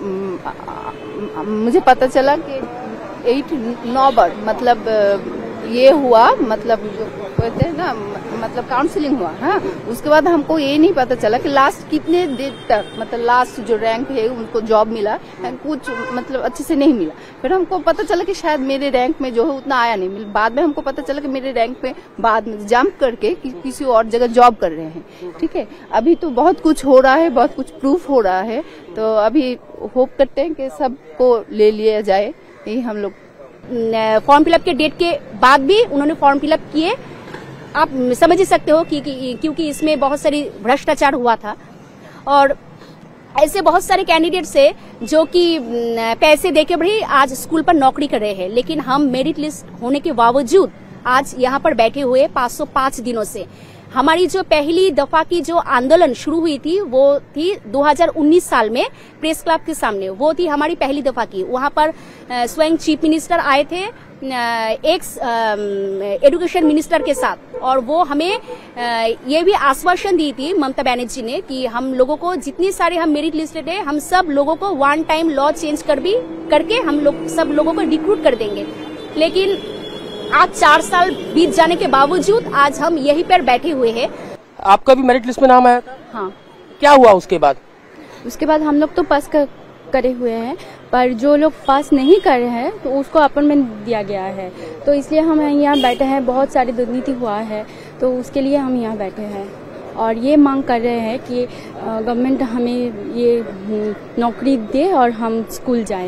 मुझे पता चला कि एट नौ बार मतलब ये हुआ, मतलब कहते हैं ना, मतलब काउंसलिंग हुआ। हाँ, उसके बाद हमको ये नहीं पता चला कि लास्ट कितने देर तक, मतलब लास्ट जो रैंक है उनको जॉब मिला, कुछ मतलब अच्छे से नहीं मिला। फिर हमको पता चला कि शायद मेरे रैंक में जो है उतना आया नहीं। बाद में हमको पता चला कि मेरे रैंक पे बाद में जंप करके कि, किसी और जगह जॉब कर रहे हैं। ठीक है, अभी तो बहुत कुछ हो रहा है, बहुत कुछ प्रूफ हो रहा है, तो अभी होप करते हैं कि सबको ले लिया जाए। यही हम लोग फॉर्म फिलअप के डेट के बाद भी उन्होंने फॉर्म फिलअप किए। आप समझ ही सकते हो कि, कि क्योंकि इसमें बहुत सारी भ्रष्टाचार हुआ था और ऐसे बहुत सारे कैंडिडेट्स है जो कि पैसे देके भी आज स्कूल पर नौकरी कर रहे हैं, लेकिन हम मेरिट लिस्ट होने के बावजूद आज यहाँ पर बैठे हुए पाँच सौ पाँच दिनों से। हमारी जो पहली दफा की जो आंदोलन शुरू हुई थी वो थी दो हज़ार उन्नीस साल में प्रेस क्लब के सामने, वो थी हमारी पहली दफा की। वहां पर स्वयं चीफ मिनिस्टर आए थे एक्स एजुकेशन मिनिस्टर के साथ, और वो हमें ये भी आश्वासन दी थी ममता बनर्जी ने कि हम लोगों को जितनी सारी हम मेरिट लिस्टेड है, हम सब लोगों को वन टाइम लॉ चेंज कर भी करके हम लोग सब लोगों को रिक्रूट कर देंगे। लेकिन आज चार साल बीत जाने के बावजूद आज हम यहीं पर बैठे हुए हैं। आपका भी मेरिट लिस्ट में नाम आया था? हाँ। क्या हुआ उसके बाद? उसके बाद हम लोग तो पास कर, करे हुए हैं, पर जो लोग पास नहीं कर रहे हैं तो उसको अपॉइंटमेंट दिया गया है, तो इसलिए हम यहाँ बैठे हैं। बहुत सारी दुर्नीति हुआ है, तो उसके लिए हम यहाँ बैठे हैं और ये मांग कर रहे हैं कि गवर्नमेंट हमें ये नौकरी दे और हम स्कूल जाएं।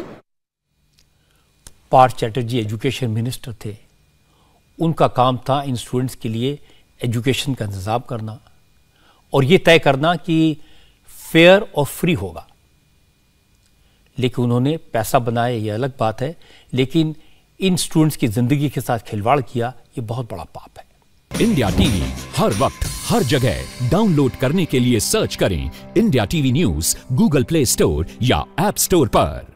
पार्थ चैटर्जी एजुकेशन मिनिस्टर थे। उनका काम था इन स्टूडेंट्स के लिए एजुकेशन का इंतजाम करना और ये तय करना कि फेयर और फ्री होगा, लेकिन उन्होंने पैसा बनाया, ये अलग बात है, लेकिन इन स्टूडेंट्स की जिंदगी के साथ खिलवाड़ किया, ये बहुत बड़ा पाप है। इंडिया टीवी हर वक्त हर जगह डाउनलोड करने के लिए सर्च करें India TV news Google play store या ऐप स्टोर पर।